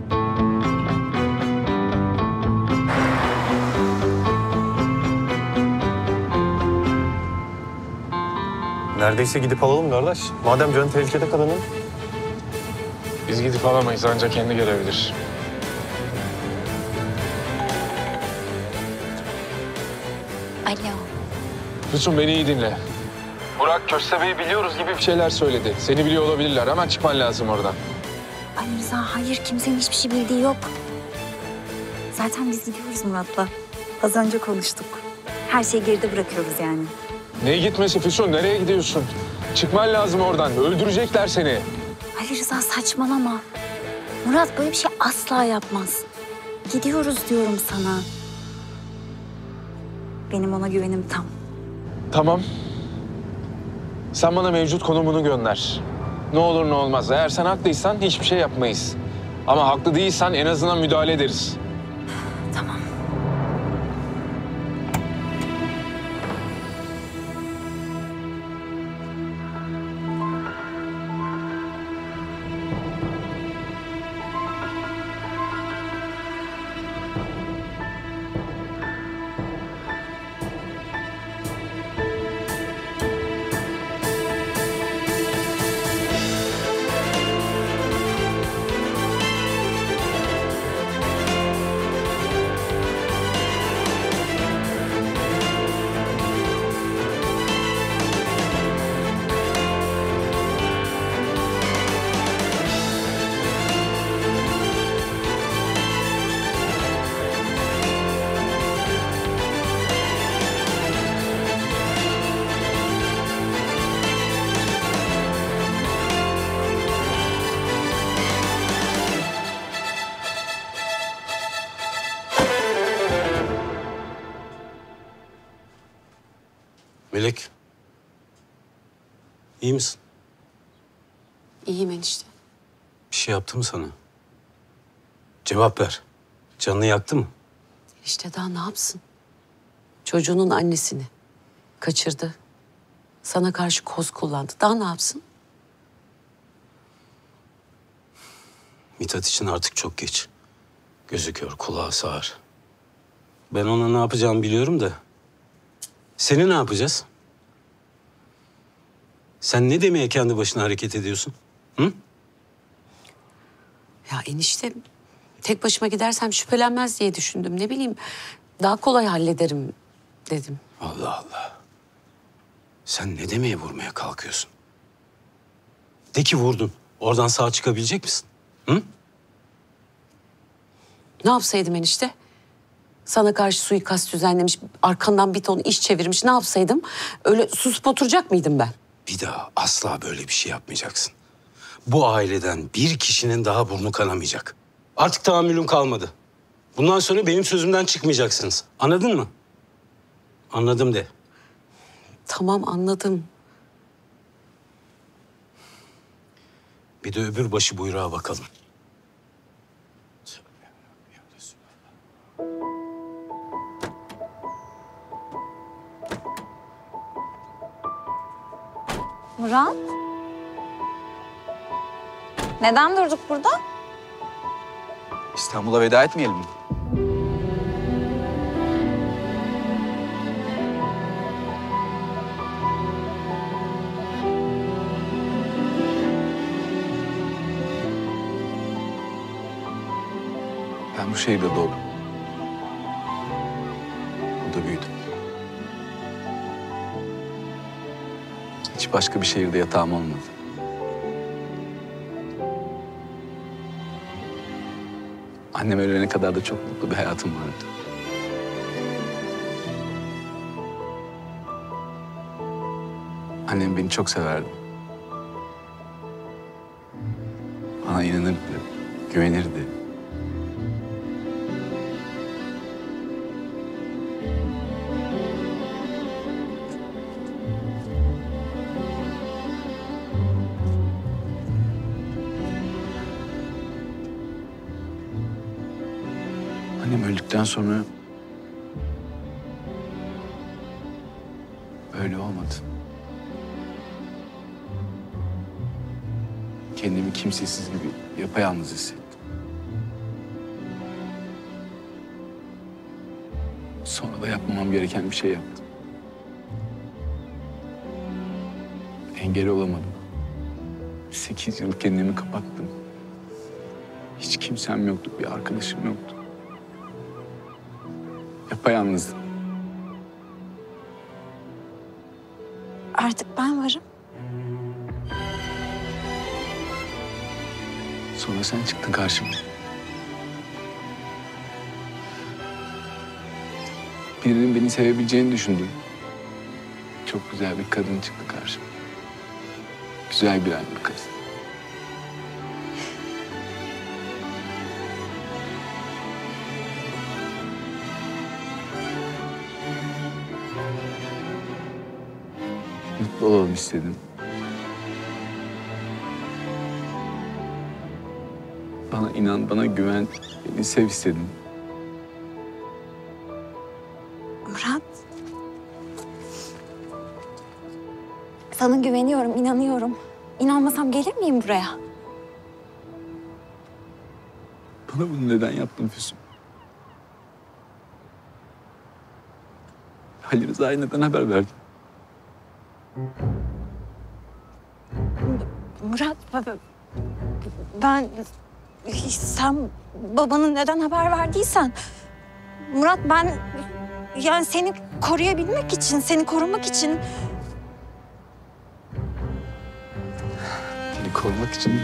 Neredeyse gidip alalım kardeş. Madem canı tehlikede kadının. Biz gidip alamayız, ancak kendi gelebilir. Alo. Füsun, beni iyi dinle. Burak Köstebe'yi biliyoruz gibi bir şeyler söyledi. Seni biliyor olabilirler. Hemen çıkman lazım oradan. Ali Rıza, hayır, kimsenin hiçbir şey bildiği yok. Zaten biz gidiyoruz Murat'la. Az önce konuştuk. Her şeyi geride bırakıyoruz yani. Ne gitmesi Füsun? Nereye gidiyorsun? Çıkman lazım oradan. Öldürecekler seni. Ali Rıza, saçmalama. Murat böyle bir şey asla yapmaz. Gidiyoruz diyorum sana. Benim ona güvenim tam. Tamam. Sen bana mevcut konumunu gönder. Ne olur ne olmaz. Eğer sen haklıysan hiçbir şey yapmayız. Ama haklı değilsen en azından müdahale ederiz. Tamam. Melek. İyi misin? İyiyim enişte. Bir şey yaptı mı sana? Cevap ver. Canını yaktı mı? İşte daha ne yapsın? Çocuğunun annesini kaçırdı. Sana karşı koz kullandı. Daha ne yapsın? Mithat için artık çok geç. Gözü kör, kulağı sağır. Ben ona ne yapacağımı biliyorum da... Seni ne yapacağız? Sen ne demeye kendi başına hareket ediyorsun? Hı? Ya enişte tek başıma gidersem şüphelenmez diye düşündüm. Ne bileyim daha kolay hallederim dedim. Allah Allah. Sen ne demeye vurmaya kalkıyorsun? De ki vurdun. Oradan sağ çıkabilecek misin? Hı? Ne yapsaydım enişte? Sana karşı suikast düzenlemiş, arkandan bir ton iş çevirmiş. Ne yapsaydım? Öyle susup oturacak mıydım ben? Bir daha asla böyle bir şey yapmayacaksın. Bu aileden bir kişinin daha burnu kanamayacak. Artık tahammülüm kalmadı. Bundan sonra benim sözümden çıkmayacaksınız. Anladın mı? Anladım de. Tamam anladım. Bir de öbür başı buyruğa bakalım. Murat? Neden durduk burada? İstanbul'a veda etmeyelim mi? Ben bu şehirde doğdum. Burada büyüdüm. Hiç başka bir şehirde yatağım olmadı. Annem ölene kadar da çok mutlu bir hayatım vardı. Annem beni çok severdi. Bana inanırdı, güvenirdi. Annem öldükten sonra öyle olmadı. Kendimi kimsesiz gibi yapayalnız hissettim. Sonra da yapmamam gereken bir şey yaptım. Engel olamadım. Sekiz yıl kendimi kapattım. Hiç kimsem yoktu, bir arkadaşım yoktu. Yapayalnızdım. Artık ben varım. Sonra sen çıktın karşıma. Birinin beni sevebileceğini düşündüm. Çok güzel bir kadın çıktı karşıma. Güzel bir bir kız. Mutlu olalım istedim. Bana inan, bana güven, beni sev istedim. Murat. Sana güveniyorum, inanıyorum. İnanmasam gelir miyim buraya? Bana bunu neden yaptın Füsun? Ali Rıza'ya neden haber verdin? Murat, ben... Sen babanın neden haber verdiysen... Murat, ben... Yani seni koruyabilmek için, seni korumak için... Seni korumak için...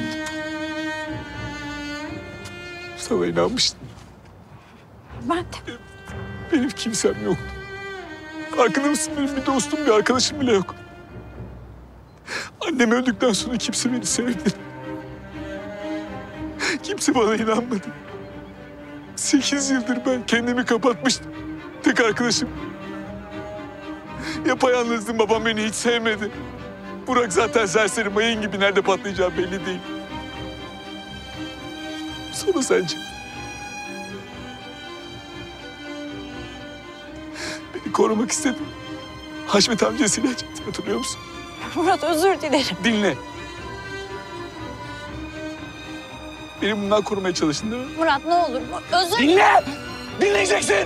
Sana inanmıştım. Ben de... Benim kimsem yoktu. Farkında mısın? Benim bir dostum, bir arkadaşım bile yok. Annem öldükten sonra kimse beni sevmedi. Kimse bana inanmadı. Sekiz yıldır ben kendimi kapatmıştım. Tek arkadaşım. Yapayalnızdım, babam beni hiç sevmedi. Burak zaten serseri, mayın gibi, nerede patlayacağı belli değil. Sonra sen çıktın. Beni korumak istedim. Haşmet amcasıyla çıktı, hatırlıyor musun? Murat, özür dilerim. Dinle. Beni bundan korumaya çalıştın değil mi? Murat, ne olur, özür... Dinle! Dinleyeceksin!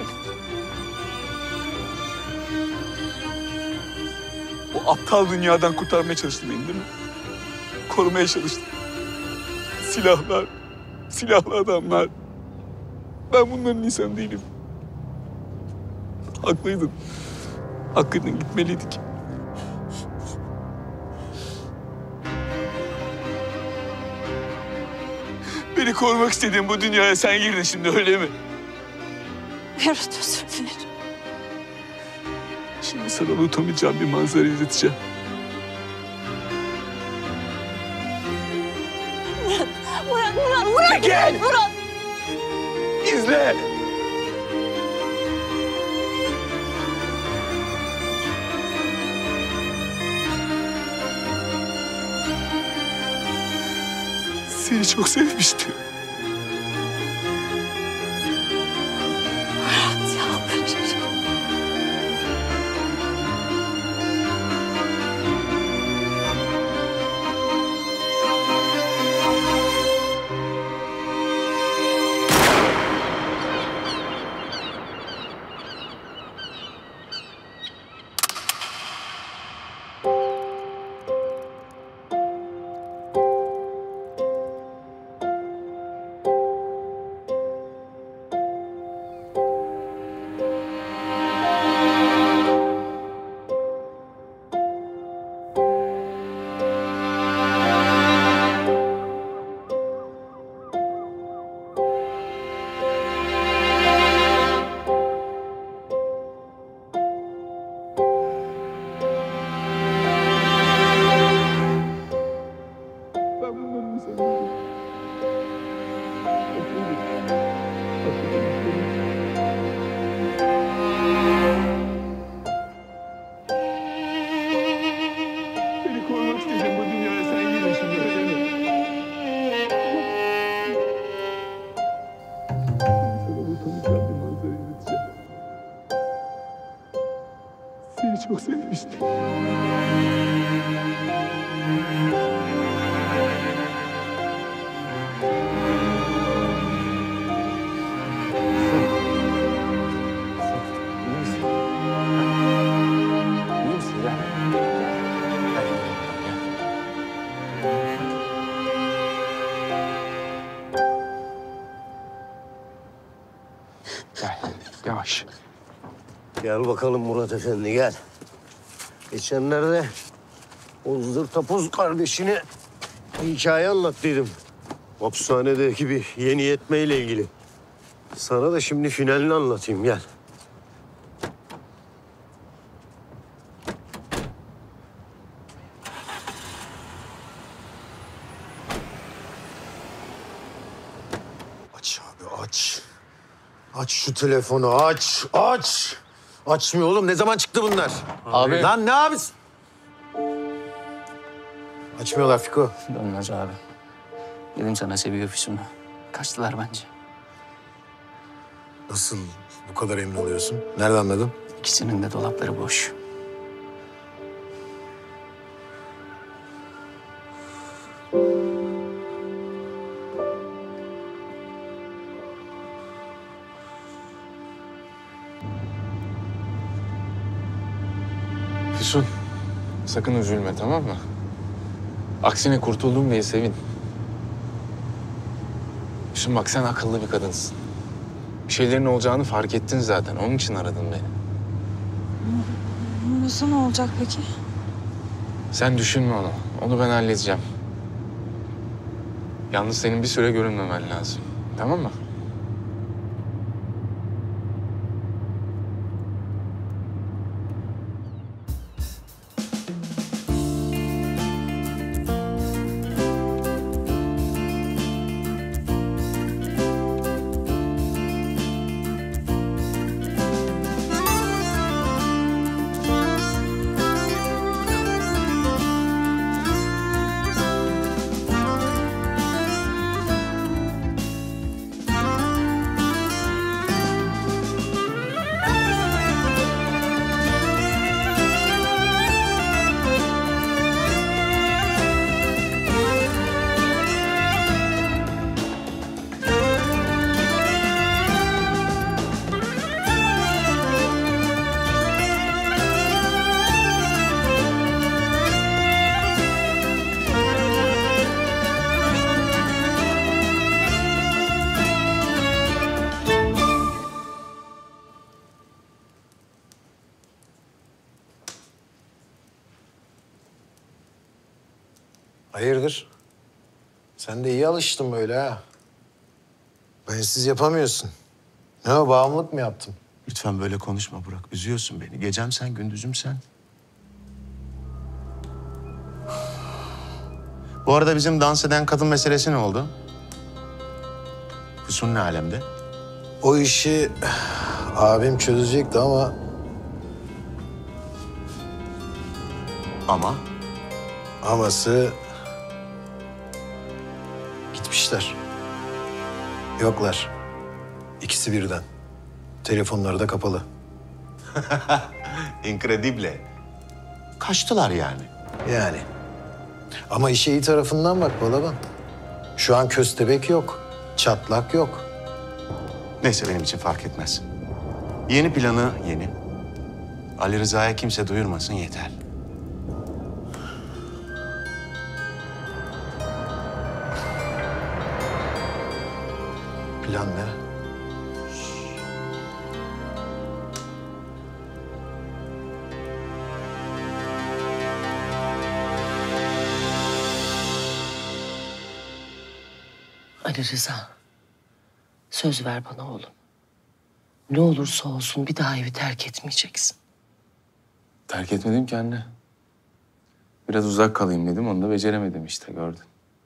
O aptal dünyadan kurtarmaya çalıştın beni değil mi? Korumaya çalıştın. Silahlar, silahlı adamlar. Ben bunların insanı değilim. Haklıydın. Haklıydın, gitmeliydik. Beni korumak istediğin bu dünyaya sen girdin şimdi, öyle mi? Murat, özür dilerim. Şimdi sana unutamayacağım bir manzara izleteceğim. Murat, Murat, Murat, Murat! Çekil! Murat! İzle! Seni çok sevmiştim. Murat, yalvarırım. çok sevmiştim. Yavaş. Gel bakalım Murat Efendi gel. Geçenlerde o zır tapuz kardeşine bir hikaye anlattıydım. Hapishanedeki bir yeni yetmeyle ilgili. Sana da şimdi finalini anlatayım gel. Aç abi aç. Aç şu telefonu aç. Aç. Açmıyor oğlum. Ne zaman çıktı bunlar? Abi. Lan ne abisi? Açmıyorlar Fiko. Dönmez abi. Dedim sana seviyor Füsun'u. Kaçtılar bence. Nasıl bu kadar emin oluyorsun? Nereden anladın? İkisinin de dolapları boş. Füsun, sakın üzülme, tamam mı? Aksine kurtuldum diye sevin. Füsun bak, sen akıllı bir kadınsın. Bir şeylerin olacağını fark ettin zaten. Onun için aradın beni. Nasıl ne olacak peki? Sen düşünme onu. Onu ben halledeceğim. Yalnız senin bir süre görünmemen lazım. Tamam mı? Hayırdır? Sen de iyi alıştın böyle ha. Bensiz yapamıyorsun. Ne o, bağımlılık mı yaptın? Lütfen böyle konuşma Burak. Üzüyorsun beni. Gecem sen, gündüzüm sen. Bu arada bizim dans eden kadın meselesi ne oldu? Füsun ne alemde? O işi abim çözecekti ama... Ama? Aması... Gitmişler. Yoklar. İkisi birden. Telefonları da kapalı. Incredible. Kaçtılar yani. Yani. Ama işe iyi tarafından bak Balaban. Şu an köstebek yok. Çatlak yok. Neyse, benim için fark etmez. Yeni planı yeni. Ali Rıza'ya kimse duyurmasın yeter. Plan ne? Ali Rıza, söz ver bana oğlum. Ne olursa olsun bir daha evi terk etmeyeceksin. Terk etmedim ki anne. Biraz uzak kalayım dedim, onu da beceremedim işte, gördün.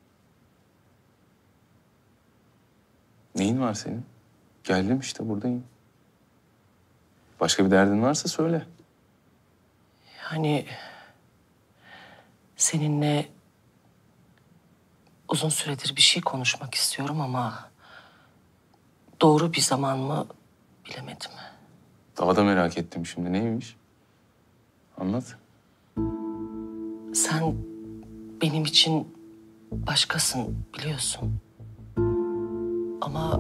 Neyin var senin? Geldim işte, buradayım. Başka bir derdin varsa söyle. Yani seninle uzun süredir bir şey konuşmak istiyorum ama doğru bir zaman mı bilemedim. Daha da merak ettim şimdi, neymiş? Anlat. Sen benim için başkasın biliyorsun. Ama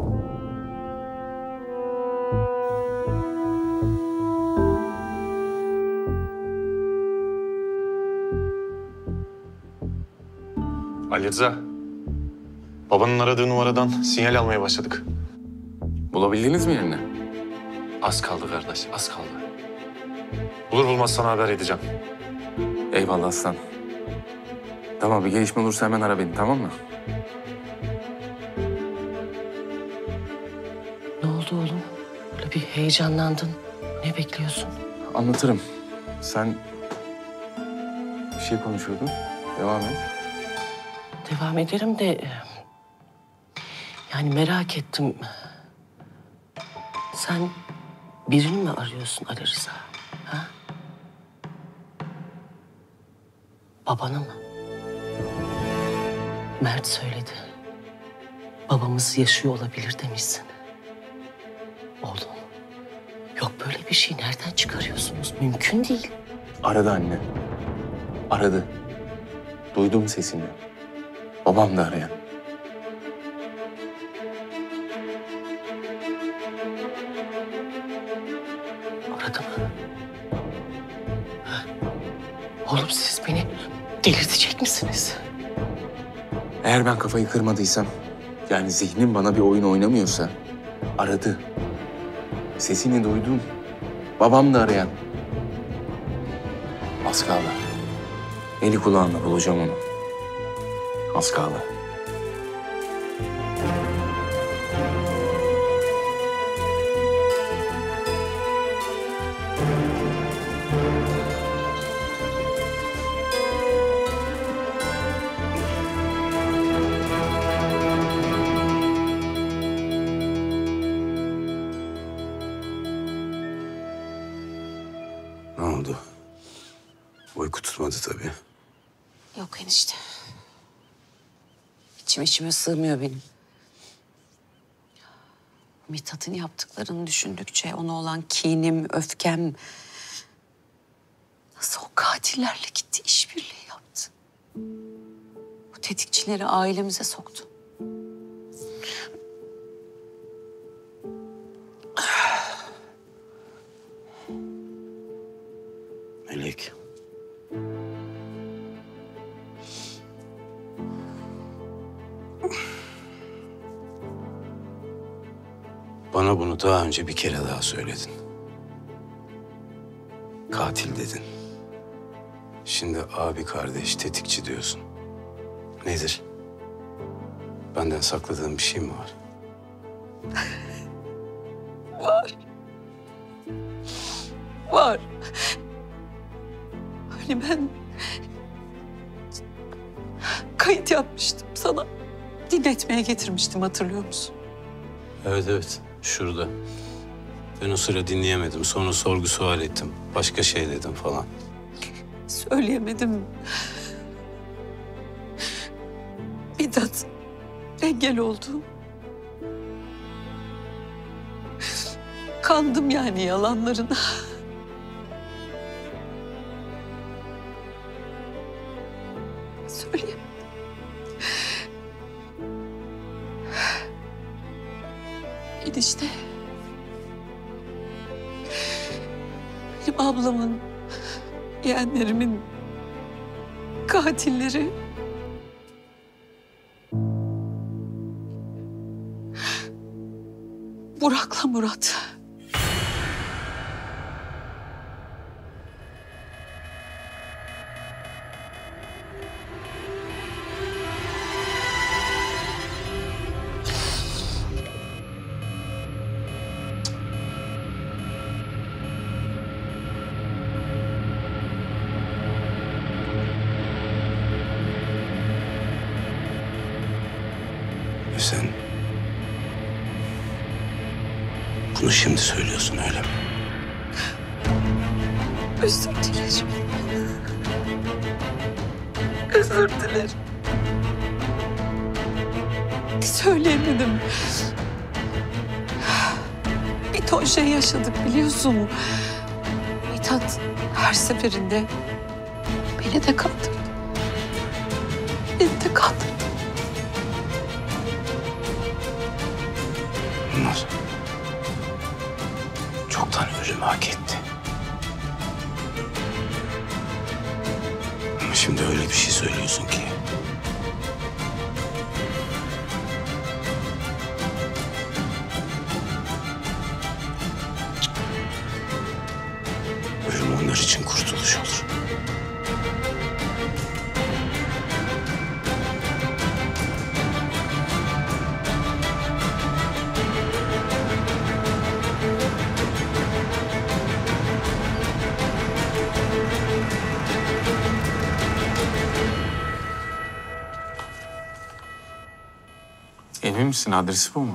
Ali Rıza. Babanın aradığı numaradan sinyal almaya başladık. Bulabildiniz mi yerini? Az kaldı kardeş, az kaldı. Bulur bulmaz sana haber edeceğim. Eyvallah aslan. Tamam, bir gelişme olursa hemen ara beni, tamam mı? ne oldu oğlum? Böyle bir heyecanlandın. Ne bekliyorsun? Anlatırım. Sen bir şey konuşuyordun. Devam et. Devam ederim de... Yani merak ettim. Sen birini mi arıyorsun Ali Rıza? Ha? Babanı mı? Mert söyledi. Babamız yaşıyor olabilir demişsin. Oğlum, yok böyle bir şey nereden çıkarıyorsunuz? Mümkün değil. Aradı anne. Aradı. Duydum sesini. Babam da arayan. Aradı mı? Ha? Oğlum siz beni delirtecek misiniz? Eğer ben kafayı kırmadıysam, yani zihnim bana bir oyun oynamıyorsa, aradı. Sesini duydum. Babam da arayan. Az kaldı. Eli kulağında bulacağım onu. Az kaldı. Ne oldu? Uyku tutmadı tabii. Yok enişte. İçim içime sığmıyor benim. Mithat'ın yaptıklarını düşündükçe ona olan kinim, öfkem... Nasıl o katillerle gitti, işbirliği yaptı. Bu tetikçileri ailemize soktu. Melek. Bana bunu daha önce bir kere daha söyledin. Katil dedin. Şimdi abi kardeş tetikçi diyorsun. Nedir? Benden sakladığın bir şey mi var? Var. Var. Hani ben kayıt yapmıştım sana. Dinletmeye getirmiştim, hatırlıyor musun? Evet evet şurada. Ben o sıra dinleyemedim. Sonra sorgu sual ettim. Başka şey dedim falan. Söyleyemedim. Mithat engel oldu. Kandım yani yalanlarına. Söyleyeyim. Enişte. Benim ablamın, yeğenlerimin katilleri Burak'la Murat. Ve sen bunu şimdi söylüyorsun öyle mi? Özür dilerim. Özür dilerim. Söyleyemedim. Bir ton şey yaşadık biliyorsun. Mithat her seferinde beni de kandırdı. Beni de kandırdı. Bunlar çoktan ölümü hak etti. Ama şimdi öyle bir şey söylüyorsun ki. Ölüm onlar için kurtuluş olur. Emin misin? Adresi bu mu?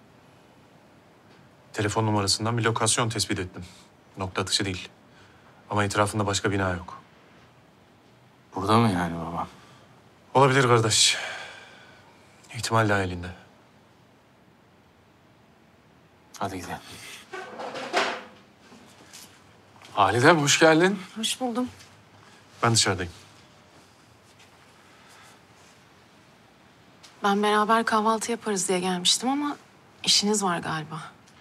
Telefon numarasından bir lokasyon tespit ettim. Nokta atışı değil. Ama etrafında başka bina yok. Burada mı yani baba? Olabilir kardeş. İhtimal dahilinde. Hadi gidelim. Halidem hoş geldin. Hoş buldum. Ben dışarıdayım. Ben beraber kahvaltı yaparız diye gelmiştim ama işiniz var galiba.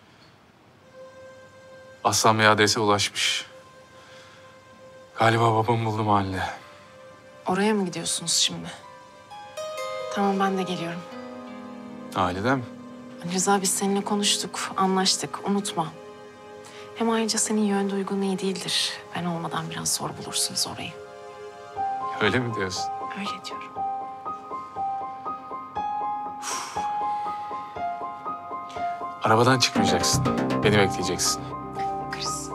Aslan Bey adrese ulaşmış. Galiba babamı buldu mahallede. Oraya mı gidiyorsunuz şimdi? Tamam, ben de geliyorum. Halidem. Ali Rıza, biz seninle konuştuk, anlaştık. Unutma. Hem ayrıca senin yön duygun iyi değildir. Ben olmadan biraz zor bulursunuz orayı. Öyle mi diyorsun? Öyle diyorum. Arabadan çıkmayacaksın. Beni bekleyeceksin. Bakarız.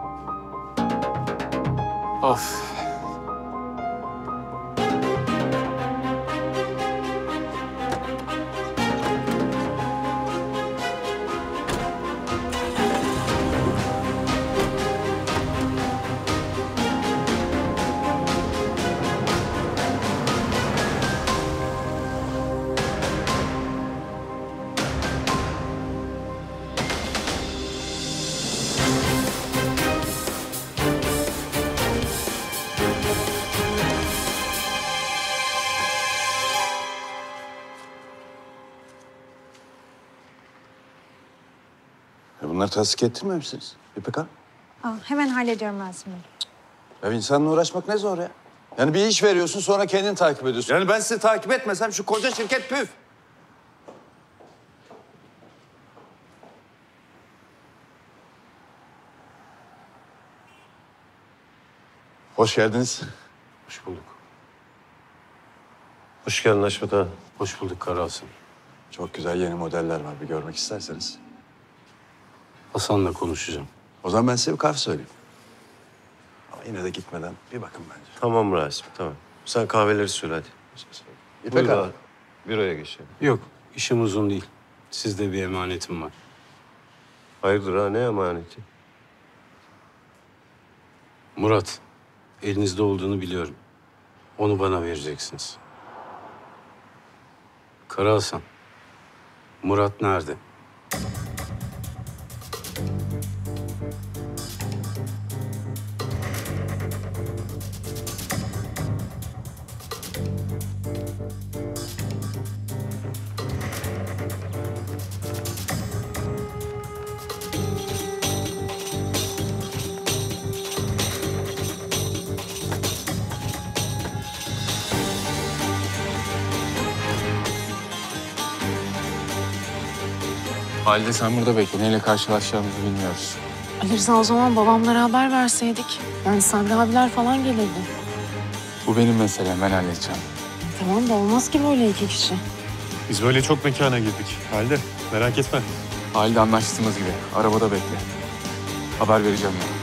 Of. Ya bunları tasdik ettirmemişsiniz. İpek Hanım. Aa, hemen hallediyorum Rasim Bey. Ya insanla uğraşmak ne zor ya. Yani bir iş veriyorsun sonra kendini takip ediyorsun. Yani ben sizi takip etmesem şu koca şirket püf. Hoş geldiniz. Hoş bulduk. Hoş geldin Haşmet ağa. Hoş bulduk Karahasan. Çok güzel yeni modeller var. Bir görmek isterseniz. Hasan'la konuşacağım. O zaman ben size bir kahve söyleyeyim. Ama yine de gitmeden bir bakın bence. Tamam Rasim, tamam. Sen kahveleri söyle hadi. İpek Buyur Hanım. ağa, büroya geçelim. Yok, işim uzun değil. Sizde bir emanetim var. Hayırdır ha, ne emaneti? Murat, elinizde olduğunu biliyorum. Onu bana vereceksiniz. Karahasan, Murat nerede? Halide sen burada bekle. Neyle karşılaşacağımızı bilmiyoruz. Ali Rıza, o zaman babamlara haber verseydik. Yani Sabri abiler falan gelirdi. Bu benim meselem. Ben halledeceğim. Tamam da olmaz ki böyle iki kişi. Biz böyle çok mekana girdik. Halide merak etme. Halide anlaştığımız gibi. Arabada bekle. Haber vereceğim ben.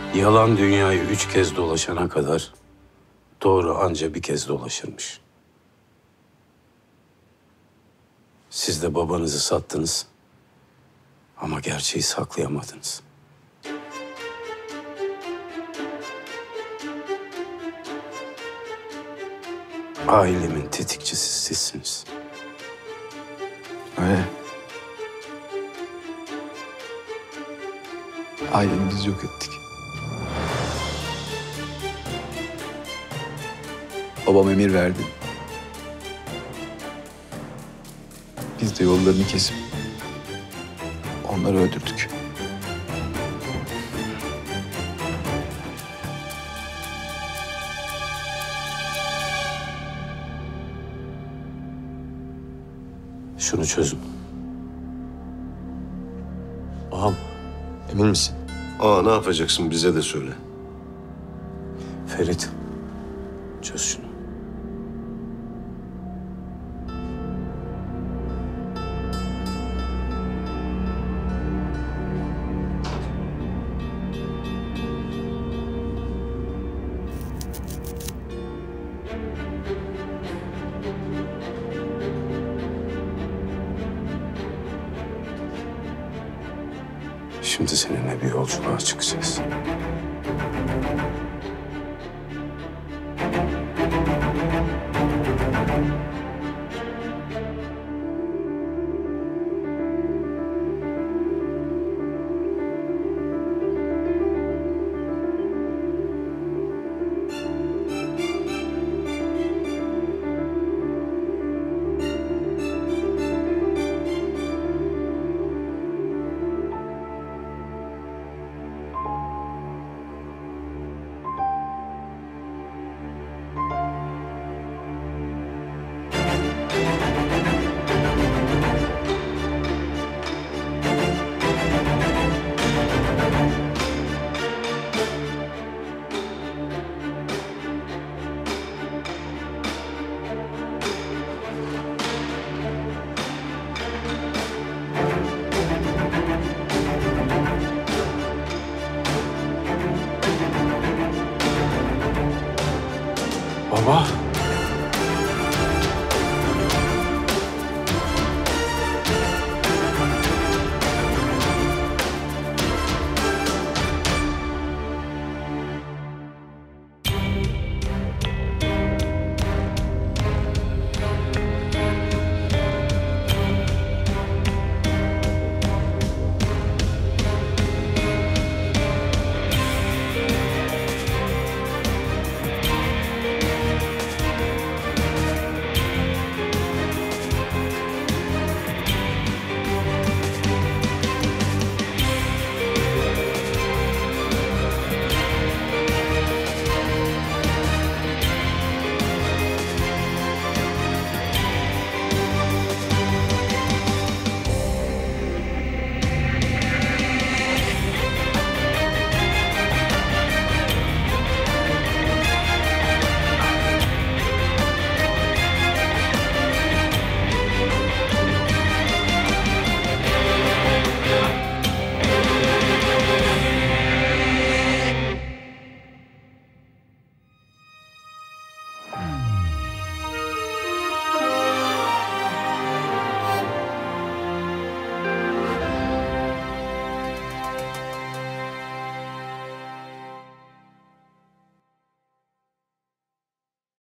Yalan dünyayı üç kez dolaşana kadar doğru anca bir kez dolaşırmış. Siz de babanızı sattınız ama gerçeği saklayamadınız. Ailemin tetikçisi sizsiniz. Öyle. Ailemi biz yok ettik. Babam emir verdi. Biz de yollarını kesip onları öldürdük. Şunu çözün. Ağam, emin misin? Aa, ne yapacaksın bize de söyle. Ferit, çöz şunu. Şimdi seninle bir yolculuğa çıkacağız.